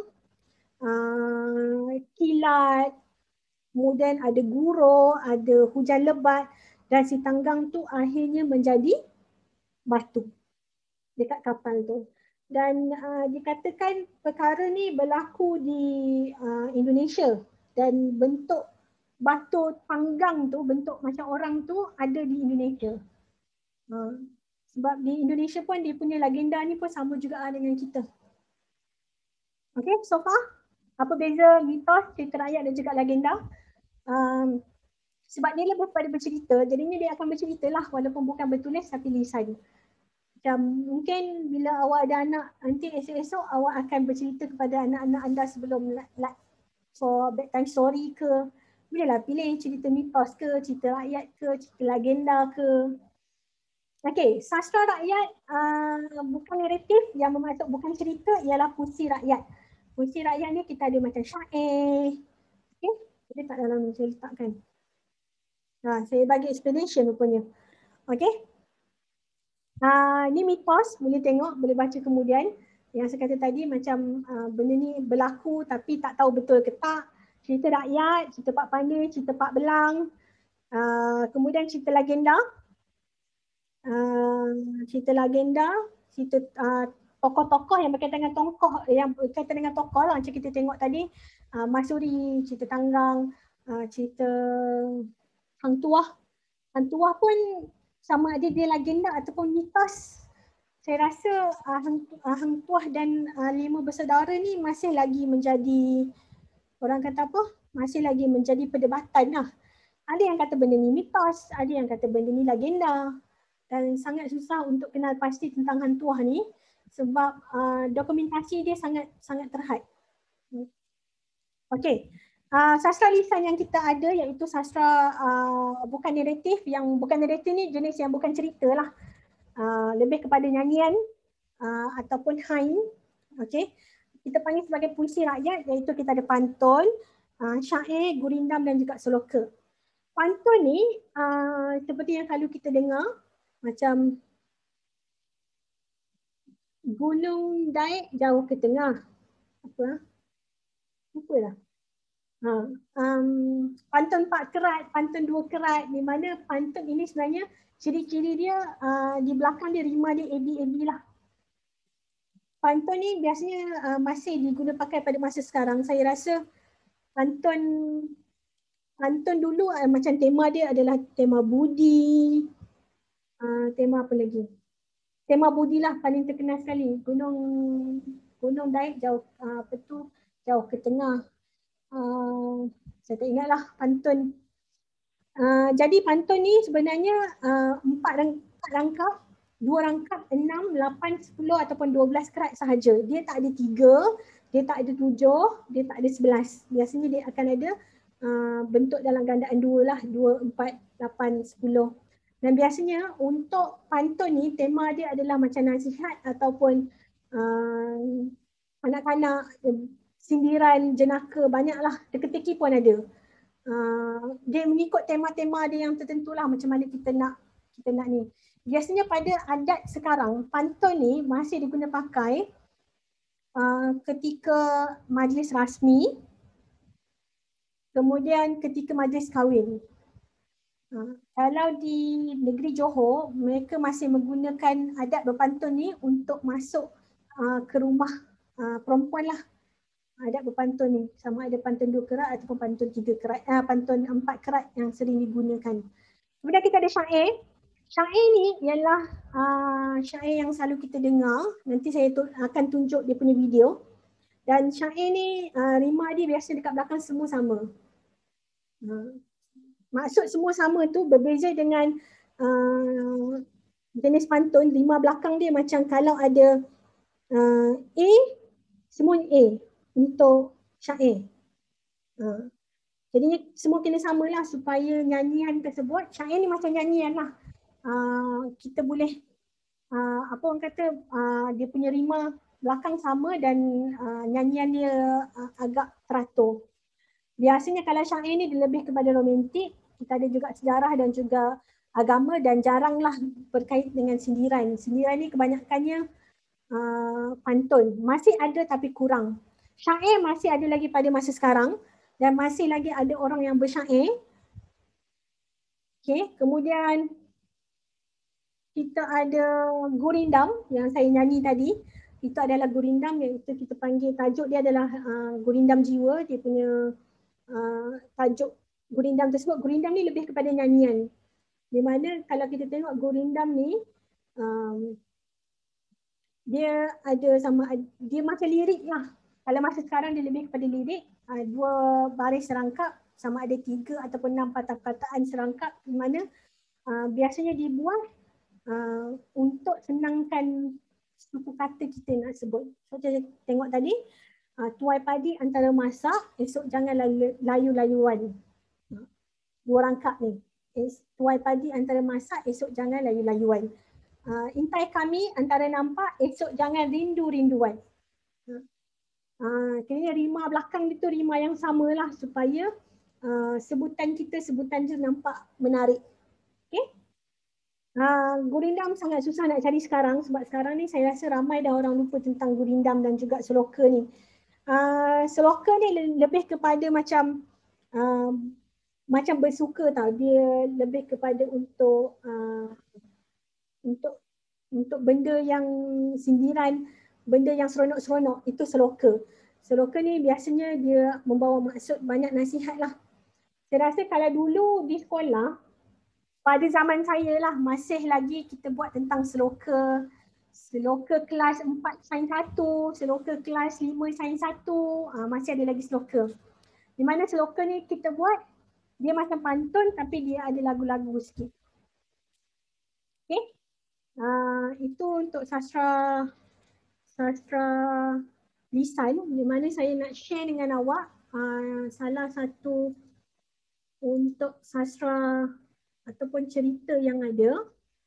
uh, kilat, kemudian ada gurau, ada hujan lebat dan si Tanggang tu akhirnya menjadi batu dekat kapal tu. Dan uh, dikatakan perkara ni berlaku di uh, Indonesia dan bentuk batu Tanggang tu, bentuk macam orang tu ada di Indonesia. Uh, sebab di Indonesia pun dia punya legenda ni pun sama juga dengan kita. Okay, so far apa beza mitos, cerita rakyat dan juga legenda? Um, sebab dia lebih pada bercerita, jadinya dia akan bercerita lah walaupun bukan bertulis tapi lisan. Macam mungkin bila awak ada anak, nanti esok-esok awak akan bercerita kepada anak-anak anda sebelum like for bedtime story ke. Bolehlah pilih cerita mitos ke, cerita rakyat ke, cerita legenda ke. Okey, sastra rakyat uh, bukan naratif, yang bermaksud bukan cerita ialah puisi rakyat. Puisi rakyat ni kita ada macam syair. Okey, dia tak dalam saya letakkan. Ha, saya bagi explanation rupanya. Okey. Uh, ni mitos, boleh tengok, boleh baca kemudian. Yang saya kata tadi macam uh, benda ni berlaku tapi tak tahu betul ke tak. Cerita rakyat, cerita Pak Pandai, cerita Pak Belang, uh, kemudian cerita legenda, uh, cerita legenda, cerita uh, tokoh-tokoh yang berkaitan dengan tokoh, yang berkaitan dengan tokoh lah macam kita tengok tadi, uh, Masuri, cerita Tanggang, uh, cerita Hang Tuah. Hang Tuah pun sama ada dia legenda ataupun mitos. Saya rasa uh, Hang, uh, Hang Tuah dan uh, lima bersaudara ni masih lagi menjadi, orang kata apa, masih lagi menjadi perdebatan lah. Ada yang kata benda ni mitos, ada yang kata benda ni legenda. Dan sangat susah untuk kenal pasti tentang Hang Tuah ni sebab uh, dokumentasi dia sangat sangat terhad. Okey, uh, sastra lisan yang kita ada iaitu sastra uh, bukan naratif. Yang bukan naratif ni jenis yang bukan cerita lah. Uh, lebih kepada nyanyian uh, ataupun hain. Okey. Kita panggil sebagai puisi rakyat iaitu kita ada pantun, uh, syair, gurindam dan juga seloka. Pantun ni uh, seperti yang selalu kita dengar macam Gunung Daik jauh ke tengah. Apa? Apa lah? Ha, um, pantun empat kerat, pantun dua kerat, di mana pantun ini sebenarnya ciri-ciri dia uh, di belakang dia rima dia A B A B lah. Pantun ni biasanya uh, masih diguna pakai pada masa sekarang. Saya rasa pantun pantun dulu uh, macam tema dia adalah tema budi, uh, tema apa lagi? Tema budi lah paling terkenal sekali. Gunung Gunung Daik jauh uh, apa tu jauh ke tengah. Uh, saya tak ingat lah pantun. Uh, jadi pantun ni sebenarnya uh, empat, rang, empat rangkap, dua rangkap, enam, lapan, sepuluh ataupun dua belas kerat sahaja. Dia tak ada tiga, dia tak ada tujuh, dia tak ada sebelas. Biasanya dia akan ada uh, bentuk dalam gandaan dua lah, dua, empat, lapan, sepuluh. Dan biasanya untuk pantun ni tema dia adalah macam nasihat ataupun uh, anak-anak, sindiran, jenaka, banyaklah, teka-teki pun ada. Uh, dia mengikut tema-tema dia yang tertentu lah macam mana kita nak kita nak ni. Biasanya pada adat sekarang, pantun ni masih diguna pakai uh, ketika majlis rasmi, kemudian ketika majlis kahwin. Uh, kalau di negeri Johor, mereka masih menggunakan adat berpantun ni untuk masuk uh, ke rumah uh, perempuan lah. Adat berpantun ni, sama ada pantun dua kerat ataupun pantun tiga kerat, uh, pantun empat kerat yang sering digunakan. Kemudian kita ada syair. Syair ni ialah uh, syair yang selalu kita dengar. Nanti saya tu, akan tunjuk dia punya video. Dan syair ni uh, rima dia biasa dekat belakang semua sama. Uh, maksud semua sama tu berbeza dengan uh, jenis pantun. Rima belakang dia macam kalau ada uh, A, semuanya A untuk syair. Uh, Jadinya semua kena samalah supaya nyanyian tersebut, syair ni macam nyanyian lah. Uh, kita boleh, uh, apa orang kata, uh, dia punya rima belakang sama dan uh, nyanyian dia uh, agak teratur. Biasanya kalau syair ni dia lebih kepada romantik, kita ada juga sejarah dan juga agama dan jaranglah berkait dengan sindiran. Sindiran ni kebanyakannya uh, pantun. Masih ada tapi kurang. Syair masih ada lagi pada masa sekarang. Dan masih lagi ada orang yang bersyair. Okay, kemudian kita ada gurindam yang saya nyanyi tadi. Itu adalah gurindam, iaitu kita panggil, tajuk dia adalah uh, gurindam jiwa. Dia punya uh, tajuk gurindam tersebut. Gurindam ni lebih kepada nyanyian. Di mana kalau kita tengok gurindam ni, um, dia ada sama, dia macam lirik lah. Kalau masa sekarang dia lebih kepada lirik. Uh, dua baris serangkap, sama ada tiga ataupun enam patah perkataan serangkap, di mana uh, biasanya dibuat uh, untuk senangkan suku kata kita nak sebut. So, kita tengok tadi, uh, tuai padi antara masak, esok jangan layu-layuan. Uh, dua rangkap ni. Es, tuai padi antara masak, esok jangan layu-layuan. Uh, intai kami antara nampak, esok jangan rindu-rinduan. Uh, Uh, kira rima belakang itu rima yang samalah supaya uh, sebutan kita, sebutan tu nampak menarik. Okay? Uh, gurindam sangat susah nak cari sekarang sebab sekarang ni saya rasa ramai dah orang lupa tentang gurindam dan juga seloka ni. Uh, seloka ni lebih kepada macam uh, macam bersuka tau. Dia lebih kepada untuk uh, untuk untuk benda yang sindiran, benda yang seronok-seronok, itu seloka. Seloka ni biasanya dia membawa maksud banyak nasihat lah. Saya rasa kalau dulu di sekolah, pada zaman saya lah, masih lagi kita buat tentang seloka. Seloka kelas empat sains satu, seloka kelas lima sains satu, uh, masih ada lagi seloka. Di mana seloka ni kita buat, dia macam pantun tapi dia ada lagu-lagu sikit. Okay? Uh, itu untuk sastra sastra lisan, di mana saya nak share dengan awak uh, salah satu untuk sastra ataupun cerita yang ada.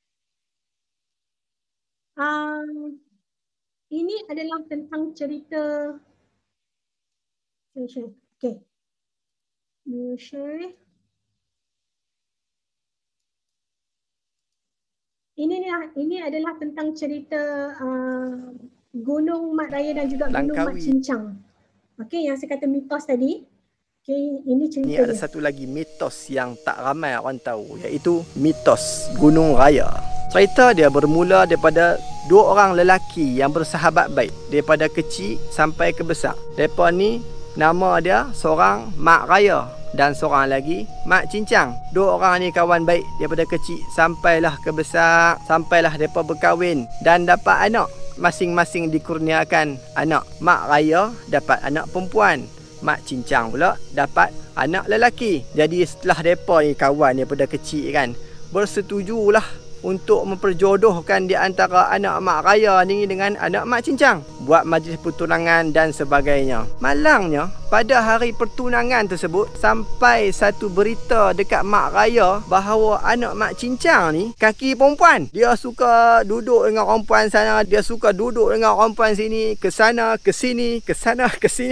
Uh, ini adalah tentang cerita. Saya share. Okay. You share. ini ini adalah tentang cerita uh, Gunung Mat Raya dan juga Gunung Mat Langkawi. Cincang. Okey, yang saya kata mitos tadi. Okey, ini Ini cerita ada dia. satu lagi mitos yang tak ramai orang tahu, iaitu mitos Gunung Raya. Cerita dia bermula daripada dua orang lelaki yang bersahabat baik daripada kecil sampai ke besar. Mereka ni nama dia seorang Mak Raya dan seorang lagi Mak Cincang. Dua orang ni kawan baik daripada kecil sampailah ke besar, sampailah mereka berkahwin dan dapat anak. Masing-masing dikurniakan anak. Mak Raya dapat anak perempuan, Mak Cincang pula dapat anak lelaki. Jadi setelah mereka ni kawan daripada kecil kan, bersetujulah untuk memperjodohkan di antara anak Mak Raya ni dengan anak Mak Cincang. Buat majlis pertunangan dan sebagainya. Malangnya, pada hari pertunangan tersebut, sampai satu berita dekat Mak Raya bahawa anak Mak Cincang ni kaki perempuan. Dia suka duduk dengan perempuan sana, dia suka duduk dengan perempuan sini, ke sana, ke sini, ke sana, ke sini.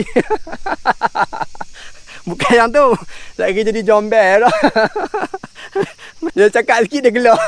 Bukan yang tu. Lagi jadi jombel dah. Dia cakap sikit dia gelap.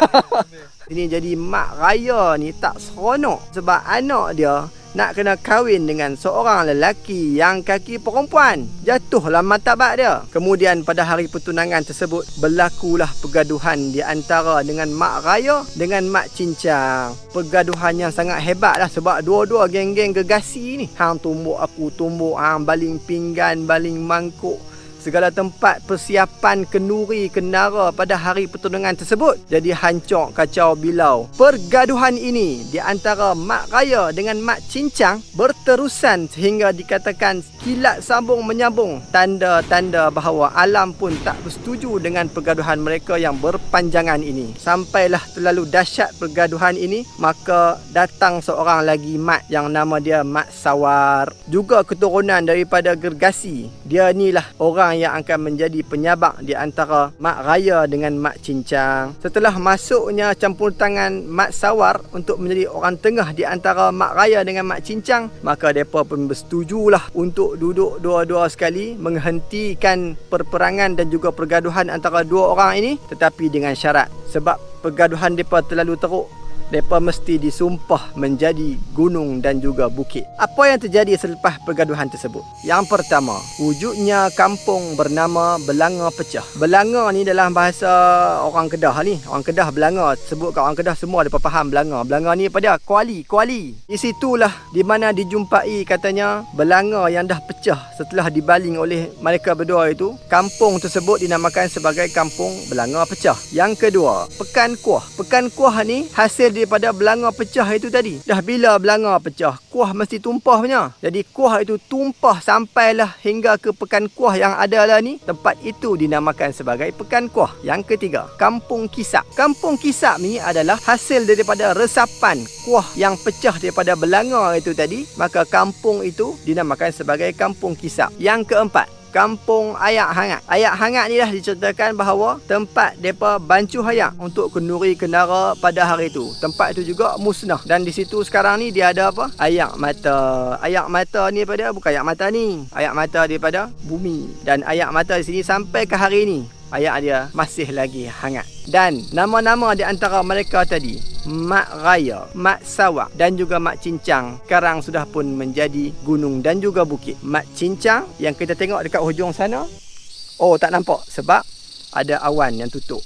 Ini jadi Mak Raya ni tak seronok sebab anak dia nak kena kahwin dengan seorang lelaki yang kaki perempuan. Jatuhlah martabat dia. Kemudian pada hari pertunangan tersebut berlakulah pergaduhan di antara dengan Mak Raya dengan Mak Cincang. Pergaduhan yang sangat hebat lah sebab dua-dua geng-geng gegasi ni. Hang tumbuk aku tumbuk, hang baling pinggan, baling mangkuk. Segala tempat persiapan kenduri kendara pada hari pertunangan tersebut jadi hancur kacau bilau. Pergaduhan ini di antara Mak Raya dengan Mak Cincang berterusan sehingga dikatakan kilat sambung menyambung. Tanda-tanda bahawa alam pun tak bersetuju dengan pergaduhan mereka yang berpanjangan ini. Sampailah terlalu dahsyat pergaduhan ini, maka datang seorang lagi mat yang nama dia Mat Sawar. Juga keturunan daripada gergasi. Dia inilah orang yang akan menjadi penyabak di antara Mak Raya dengan Mak Cincang. Setelah masuknya campur tangan Mat Sawar untuk menjadi orang tengah di antara Mak Raya dengan Mak Cincang, maka mereka pun bersetujulah untuk duduk dua-dua sekali menghentikan perperangan dan juga pergaduhan antara dua orang ini, tetapi dengan syarat. Sebab pergaduhan mereka terlalu teruk, mereka mesti disumpah menjadi gunung dan juga bukit. Apa yang terjadi selepas pergaduhan tersebut? Yang pertama, wujudnya kampung bernama Belanga Pecah. Belanga ni dalam bahasa orang Kedah ni. Orang Kedah Belanga. Sebut kat orang Kedah semua mereka faham Belanga. Belanga ni apa dia? Kuali. Kuali. Di situlah di mana dijumpai katanya Belanga yang dah pecah setelah dibaling oleh mereka berdua itu. Kampung tersebut dinamakan sebagai Kampung Belanga Pecah. Yang kedua, Pekan Kuah. Pekan Kuah ni hasil daripada belanga pecah itu tadi. Dah bila belanga pecah, kuah mesti tumpah punya. Jadi kuah itu tumpah sampailah hingga ke Pekan Kuah yang ada lah ni. Tempat itu dinamakan sebagai Pekan Kuah. Yang ketiga, Kampung Kisap. Kampung Kisap ni adalah hasil daripada resapan kuah yang pecah daripada belanga itu tadi. Maka kampung itu dinamakan sebagai Kampung Kisap. Yang keempat, Kampung Ayak Hangat. Ayak Hangat ni dah diceritakan bahawa tempat mereka bancuh ayak untuk kenduri kendara pada hari itu. Tempat itu juga musnah. Dan di situ sekarang ni dia ada apa? Ayak mata. Ayak mata ni apa dia? Bukan ayak mata ni. Ayak mata daripada bumi. Dan ayak mata di sini sampai ke hari ini, ayak dia masih lagi hangat. Dan nama-nama di antara mereka tadi, Mak Raya, Mak Sawak dan juga Mak Cincang, sekarang sudah pun menjadi gunung dan juga bukit. Mak Cincang yang kita tengok dekat hujung sana, oh tak nampak sebab ada awan yang tutup.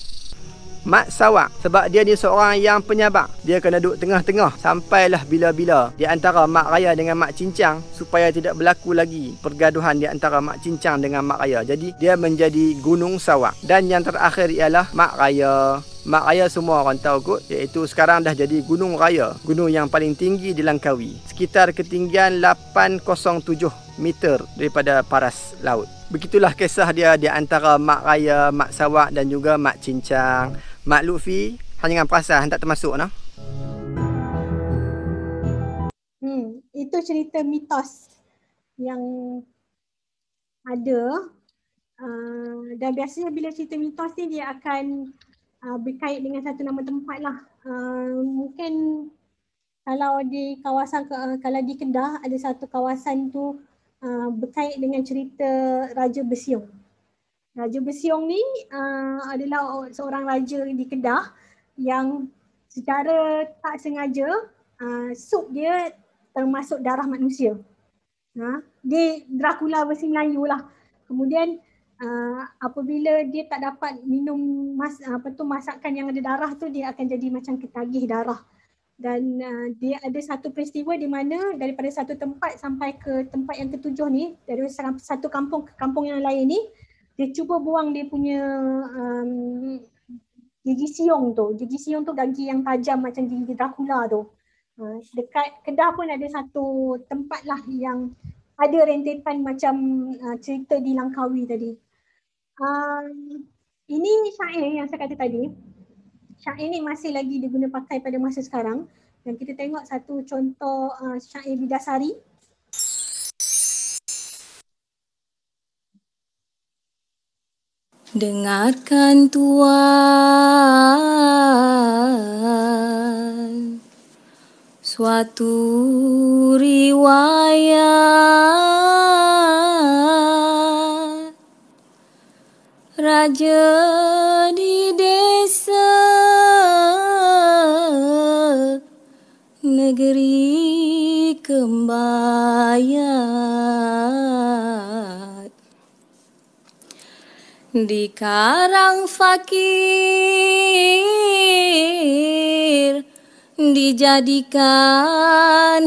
Mak Sawak sebab dia ni seorang yang penyabak. Dia kena duduk tengah-tengah sampailah bila-bila di antara Mak Raya dengan Mak Cincang supaya tidak berlaku lagi pergaduhan di antara Mak Cincang dengan Mak Raya. Jadi dia menjadi Gunung Sawak. Dan yang terakhir ialah Mak Raya. Mak Raya semua orang tahu kot, iaitu sekarang dah jadi Gunung Raya, gunung yang paling tinggi di Langkawi, sekitar ketinggian lapan kosong tujuh meter daripada paras laut. Begitulah kisah dia di antara Mak Raya, Mak Sawak dan juga Mak Cincang. Mak Lutfi, hanya dengan perasan tak termasuk nah. Hmm, itu cerita mitos yang ada. Uh, dan biasanya bila cerita mitos ni dia akan uh, berkait dengan satu nama tempat lah. Uh, mungkin kalau di kawasan, uh, kalau di Kedah ada satu kawasan tu uh, berkait dengan cerita Raja Bersiung. Raja Bersiung ni uh, adalah seorang raja di Kedah yang secara tak sengaja uh, sup dia termasuk darah manusia. Ha? Dia Dracula versi Melayu lah. Kemudian uh, apabila dia tak dapat minum mas, apa tu masakan yang ada darah tu, dia akan jadi macam ketagih darah. Dan uh, dia ada satu peristiwa di mana daripada satu tempat sampai ke tempat yang ketujuh ni, dari satu kampung ke kampung yang lain ni, dia cuba buang dia punya um, gigi siung tu. Gigi siung tu gigi yang tajam macam gigi Dracula tu. Uh, dekat Kedah pun ada satu tempat lah yang ada rentetan macam uh, cerita di Langkawi tadi. Um, ini syair yang saya kata tadi. Syair ni masih lagi diguna pakai pada masa sekarang. Dan kita tengok satu contoh uh, syair Bidasari. Dengarkan Tuan, suatu riwayat raja di desa negeri Kembayat, di karang fakir dijadikan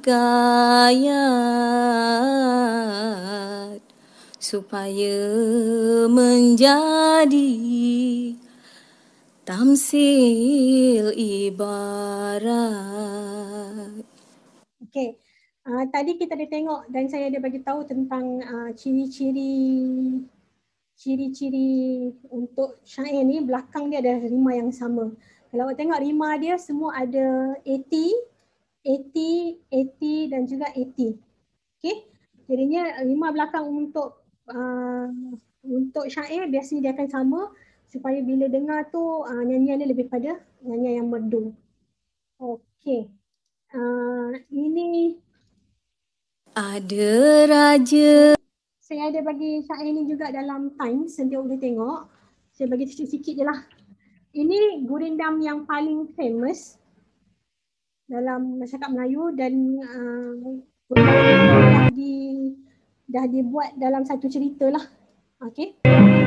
hikayat supaya menjadi tamsil ibarat. Okey, uh, tadi kita ada tengok dan saya ada bagi tahu tentang uh, ciri-ciri ciri-ciri untuk syair ni. Belakang dia ada rima yang sama. Kalau awak tengok rima dia semua ada eighty, eighty, eighty dan juga eighty. Okey, jadinya rima belakang untuk uh, untuk syair biasanya dia akan sama supaya bila dengar tu uh, nyanyian dia lebih pada nyanyian yang merdu. Okey. Uh, ini ada raja. Saya ada bagi syair ni juga dalam Times, nanti boleh tengok. Saya bagi sikit-sikit je lah. Ini gurindam yang paling famous dalam masyarakat Melayu dan uh, dah, di, dah dibuat dalam satu cerita lah. Okey.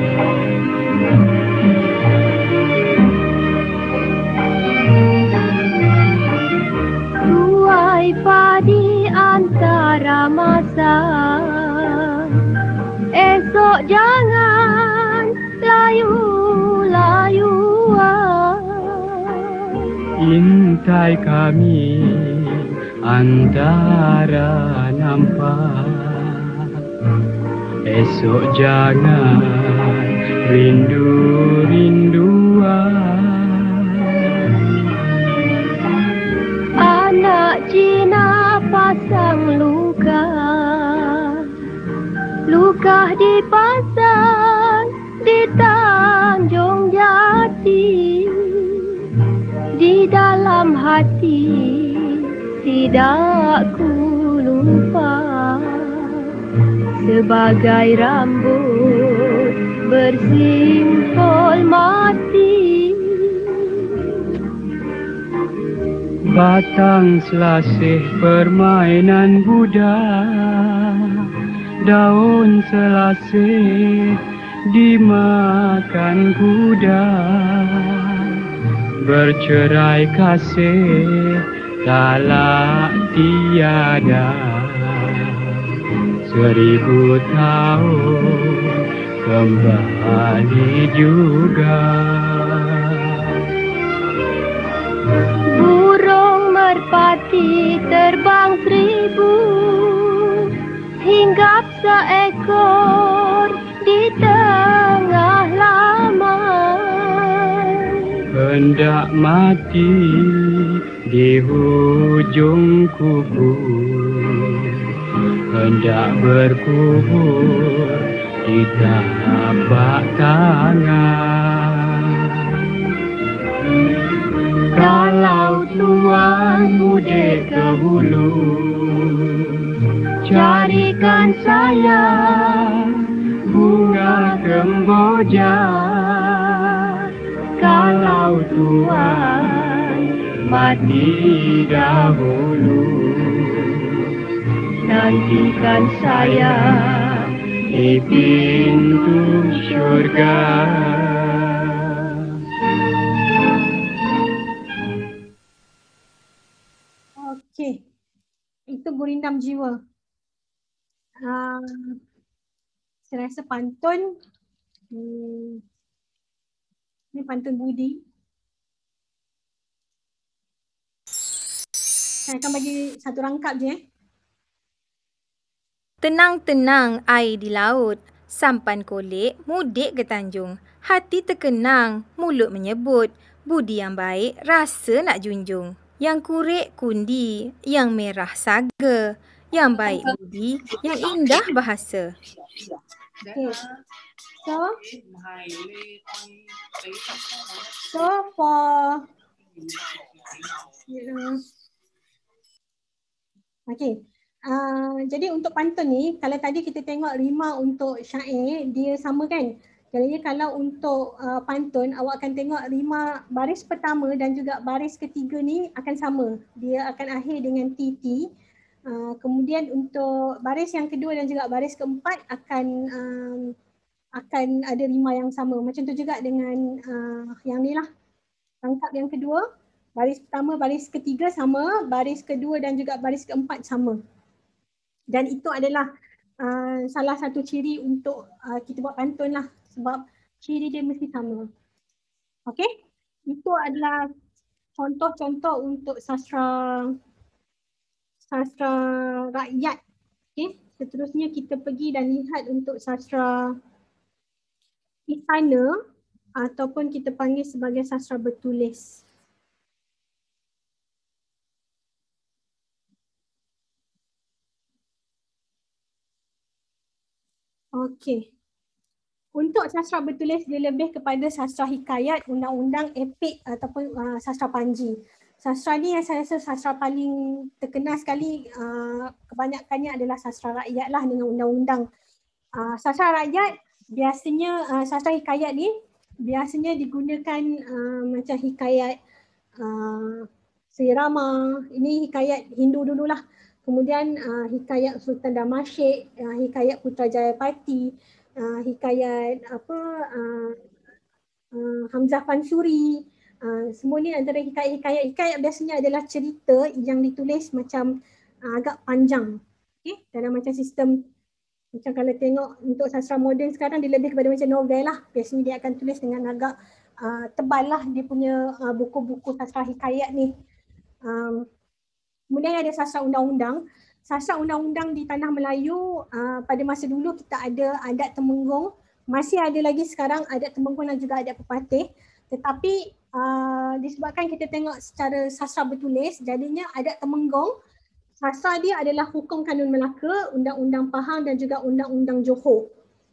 Tuai padi antara masa, esok jangan layu-layuan. Intai kami antara nampak, esok jangan rindu-rinduan. Anak Cina pasang luka, luka dipasang di Tanjung Jati, di dalam hati tidak ku lupa, sebagai rambut bersimpul mati. Batang selasih permainan budak, daun selasih dimakan kuda. Bercerai kasih talak tiada, seribu tahun kembali juga. Burung merpati terbang seribu, hinggap seekor di tengah laman. Hendak mati di hujung kuku, hendak berkubur di tapak tangan. Kalau Tuan mudik ke hulu, carikan saya bunga kemboja. Kalau Tuan mati dahulu. Nantikan saya di pintu surga. Okey, itu gurindam jiwa. Uh, saya rasa pantun, hmm, ini pantun budi. Saya akan bagi satu rangkap je. Eh. Tenang-tenang air di laut, sampan kolek mudik ke Tanjung. Hati terkenang, mulut menyebut, budi yang baik rasa nak junjung. Yang kurik kundi, yang merah saga, yang baik budi, yang indah bahasa. Okay. So, so for uh, okay. Uh, jadi untuk pantun ni, kalau tadi kita tengok rima untuk syair, dia sama kan? Jadi kalau untuk uh, pantun, awak akan tengok rima baris pertama dan juga baris ketiga ni akan sama. Dia akan akhir dengan T T. Uh, kemudian untuk baris yang kedua dan juga baris keempat akan um, akan ada rima yang sama. Macam tu juga dengan uh, yang ni lah. Rangkap yang kedua, baris pertama, baris ketiga sama, baris kedua dan juga baris keempat sama. Dan itu adalah uh, salah satu ciri untuk uh, kita buat pantun lah. Sebab ciri dia mesti sama. Okey? Itu adalah contoh-contoh untuk sastra sastra rakyat. Okey? Seterusnya kita pergi dan lihat untuk sastra istana ataupun kita panggil sebagai sastra bertulis. Okey. Untuk sastra bertulis dia lebih kepada sastra hikayat, undang-undang, epik ataupun uh, sastra panji. Sastra ni yang saya rasa sastra paling terkenal sekali, uh, kebanyakannya adalah sastra rakyat lah dengan undang-undang. Uh, sastra rakyat biasanya, uh, sastra hikayat ni biasanya digunakan uh, macam hikayat uh, Sri Rama, ini hikayat Hindu dululah. Kemudian uh, hikayat Sultan Damasyik, uh, hikayat Putrajaya Pati, uh, hikayat apa uh, uh, Hamzah Pansuri. Uh, semua ni antara hikayat-hikayat. Hikayat biasanya adalah cerita yang ditulis macam uh, agak panjang. Okay? Dalam macam sistem, macam kalau tengok untuk sastra moden sekarang dia lebih kepada macam novel lah. Biasanya dia akan tulis dengan agak uh, tebal lah dia punya uh, buku-buku sastra hikayat ni. Um, kemudian ada sastra undang-undang. Sastra undang-undang di tanah Melayu uh, pada masa dulu kita ada adat temenggung. Masih ada lagi sekarang adat temenggung dan juga adat pepatih. Tetapi uh, disebabkan kita tengok secara sastra bertulis, jadinya adat temenggung, sastra dia adalah hukum kanun Melaka, undang-undang Pahang dan juga undang-undang Johor.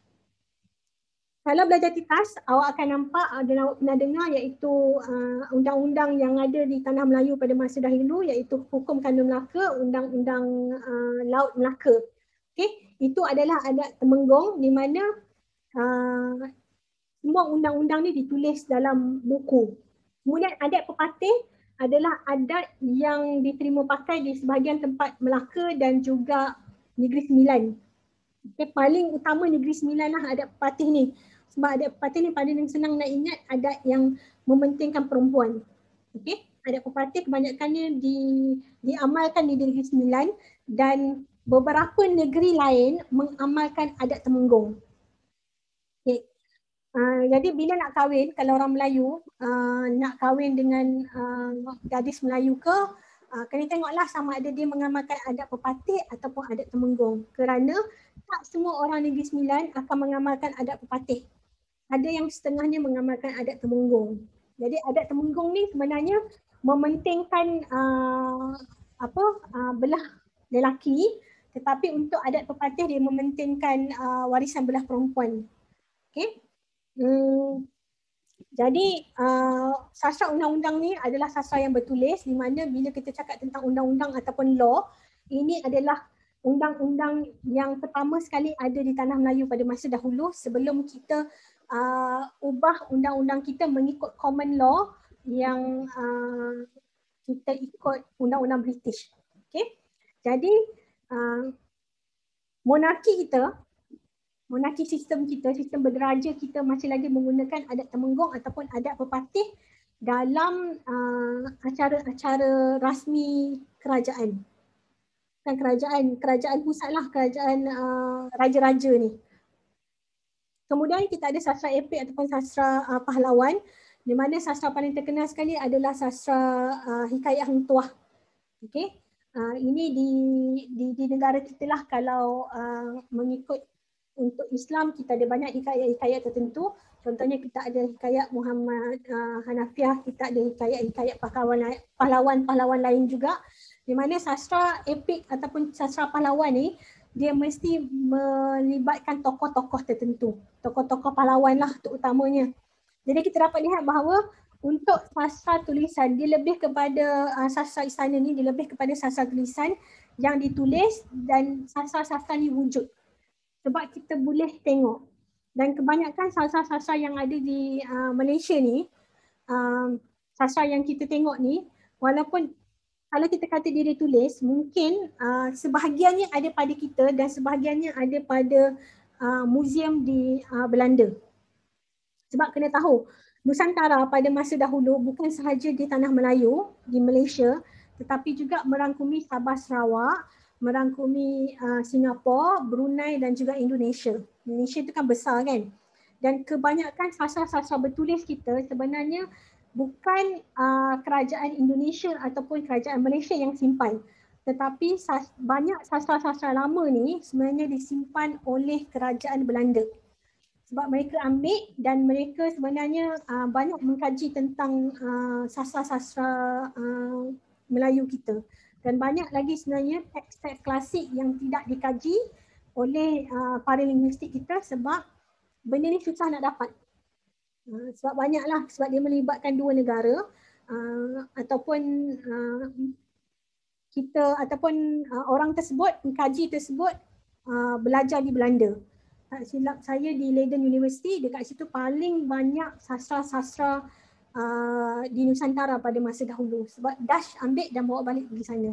Kalau belajar titas, awak akan nampak dan awak pernah dengar iaitu uh, undang-undang yang ada di tanah Melayu pada masa dahulu iaitu hukum kanun Melaka, undang-undang uh, Laut Melaka. Okay? Itu adalah adat temenggung di mana uh, semua undang-undang ni ditulis dalam buku. Kemudian adat pepatih adalah adat yang diterima pakai di sebahagian tempat Melaka dan juga Negeri Sembilan. Okay, paling utama Negeri Sembilan lah adat pepatih ni. Sebab adat pepatih ni paling senang nak ingat adat yang mementingkan perempuan. Okay, adat pepatih kebanyakannya di, diamalkan di Negeri Sembilan dan beberapa negeri lain mengamalkan adat temenggung. Okay. Uh, jadi bila nak kahwin, kalau orang Melayu uh, nak kahwin dengan uh, gadis Melayu ke, uh, kena tengoklah sama ada dia mengamalkan adat pepatih ataupun adat temenggung. Kerana tak semua orang Negeri Sembilan akan mengamalkan adat pepatih. Ada yang setengahnya mengamalkan adat temenggung. Jadi adat temenggung ni sebenarnya mementingkan uh, apa uh, belah lelaki, tetapi untuk adat pepatih dia mementingkan uh, warisan belah perempuan. Okay. Hmm, jadi uh, sastra undang-undang ni adalah sastra yang bertulis di mana bila kita cakap tentang undang-undang ataupun law, ini adalah undang-undang yang pertama sekali ada di tanah Melayu pada masa dahulu sebelum kita uh, ubah undang-undang kita mengikut common law yang uh, kita ikut undang-undang British. Okay? Jadi uh, monarki kita, monarki sistem kita, sistem berderaja kita masih lagi menggunakan adat temenggung ataupun adat pepatih dalam uh, acara-acara rasmi kerajaan. Bukan kerajaan, kerajaan pusat lah, kerajaan uh, raja-raja ni. Kemudian kita ada sastra epik ataupun sastra uh, pahlawan, di mana sastra paling terkenal sekali adalah sastra uh, hikayat Hang Tuah. Okay? Uh, ini di, di di negara kita lah, kalau uh, mengikut untuk Islam kita ada banyak hikayat-hikayat tertentu. Contohnya kita ada hikayat Muhammad uh, Hanafiah, kita ada hikayat-hikayat pahlawan pahlawan-pahlawan lain juga, di mana sastra epik ataupun sastra pahlawan ni dia mesti melibatkan tokoh-tokoh tertentu, tokoh-tokoh pahlawan lah terutamanya. Jadi kita dapat lihat bahawa untuk sastra tulisan dia lebih kepada uh, sastra istana ni, dia lebih kepada sastra tulisan yang ditulis dan sastra-sastra ni wujud. Sebab kita boleh tengok, dan kebanyakan sastra-sastra yang ada di uh, Malaysia ni, uh, sastra yang kita tengok ni, walaupun kalau kita kata dia ditulis, mungkin uh, sebahagiannya ada pada kita dan sebahagiannya ada pada uh, muzium di uh, Belanda. Sebab kena tahu, Nusantara pada masa dahulu bukan sahaja di tanah Melayu, di Malaysia, tetapi juga merangkumi Sabah Sarawak, merangkumi uh, Singapura, Brunei dan juga Indonesia. Indonesia itu kan besar kan. Dan kebanyakan sastra-sastra bertulis kita sebenarnya bukan uh, kerajaan Indonesia ataupun kerajaan Malaysia yang simpan. Tetapi sas, banyak sastra-sastra lama ni sebenarnya disimpan oleh kerajaan Belanda. Sebab mereka ambil dan mereka sebenarnya uh, banyak mengkaji tentang uh, sastra-sastra uh, Melayu kita. Dan banyak lagi sebenarnya teks-teks klasik yang tidak dikaji oleh uh, para linguistik kita sebab benda ni susah nak dapat. Uh, sebab banyaklah, sebab dia melibatkan dua negara uh, ataupun uh, kita ataupun uh, orang tersebut, pengkaji tersebut uh, belajar di Belanda. Tak silap saya di Leiden University, dekat situ paling banyak sastra-sastra uh, di Nusantara pada masa dahulu. Sebab Dutch ambil dan bawa balik pergi sana.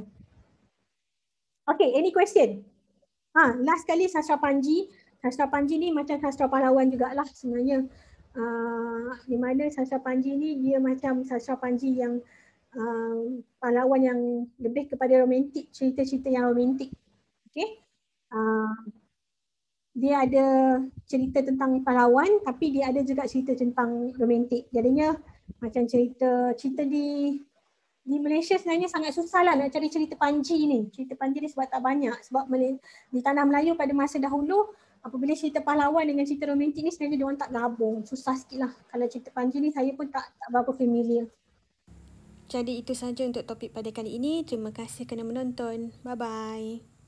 Okay, any question? Ha, last kali sastra Panji. Sastra Panji ni macam sastra pahlawan jugalah sebenarnya. Uh, di mana sastra Panji ni dia macam sastra Panji yang uh, pahlawan yang lebih kepada romantik, cerita-cerita yang romantik. Okay. Uh, dia ada cerita tentang pahlawan tapi dia ada juga cerita tentang romantik. Jadinya macam cerita cerita di di Malaysia sebenarnya sangat susah lah nak cari cerita Panji ni. Cerita Panji ni sebab tak banyak. Sebab di tanah Melayu pada masa dahulu apabila cerita pahlawan dengan cerita romantik ni sebenarnya diorang tak gabung. Susah sikit lah. Kalau cerita Panji ni saya pun tak, tak berapa familiar. Jadi itu sahaja untuk topik pada kali ini. Terima kasih kerana menonton. Bye-bye.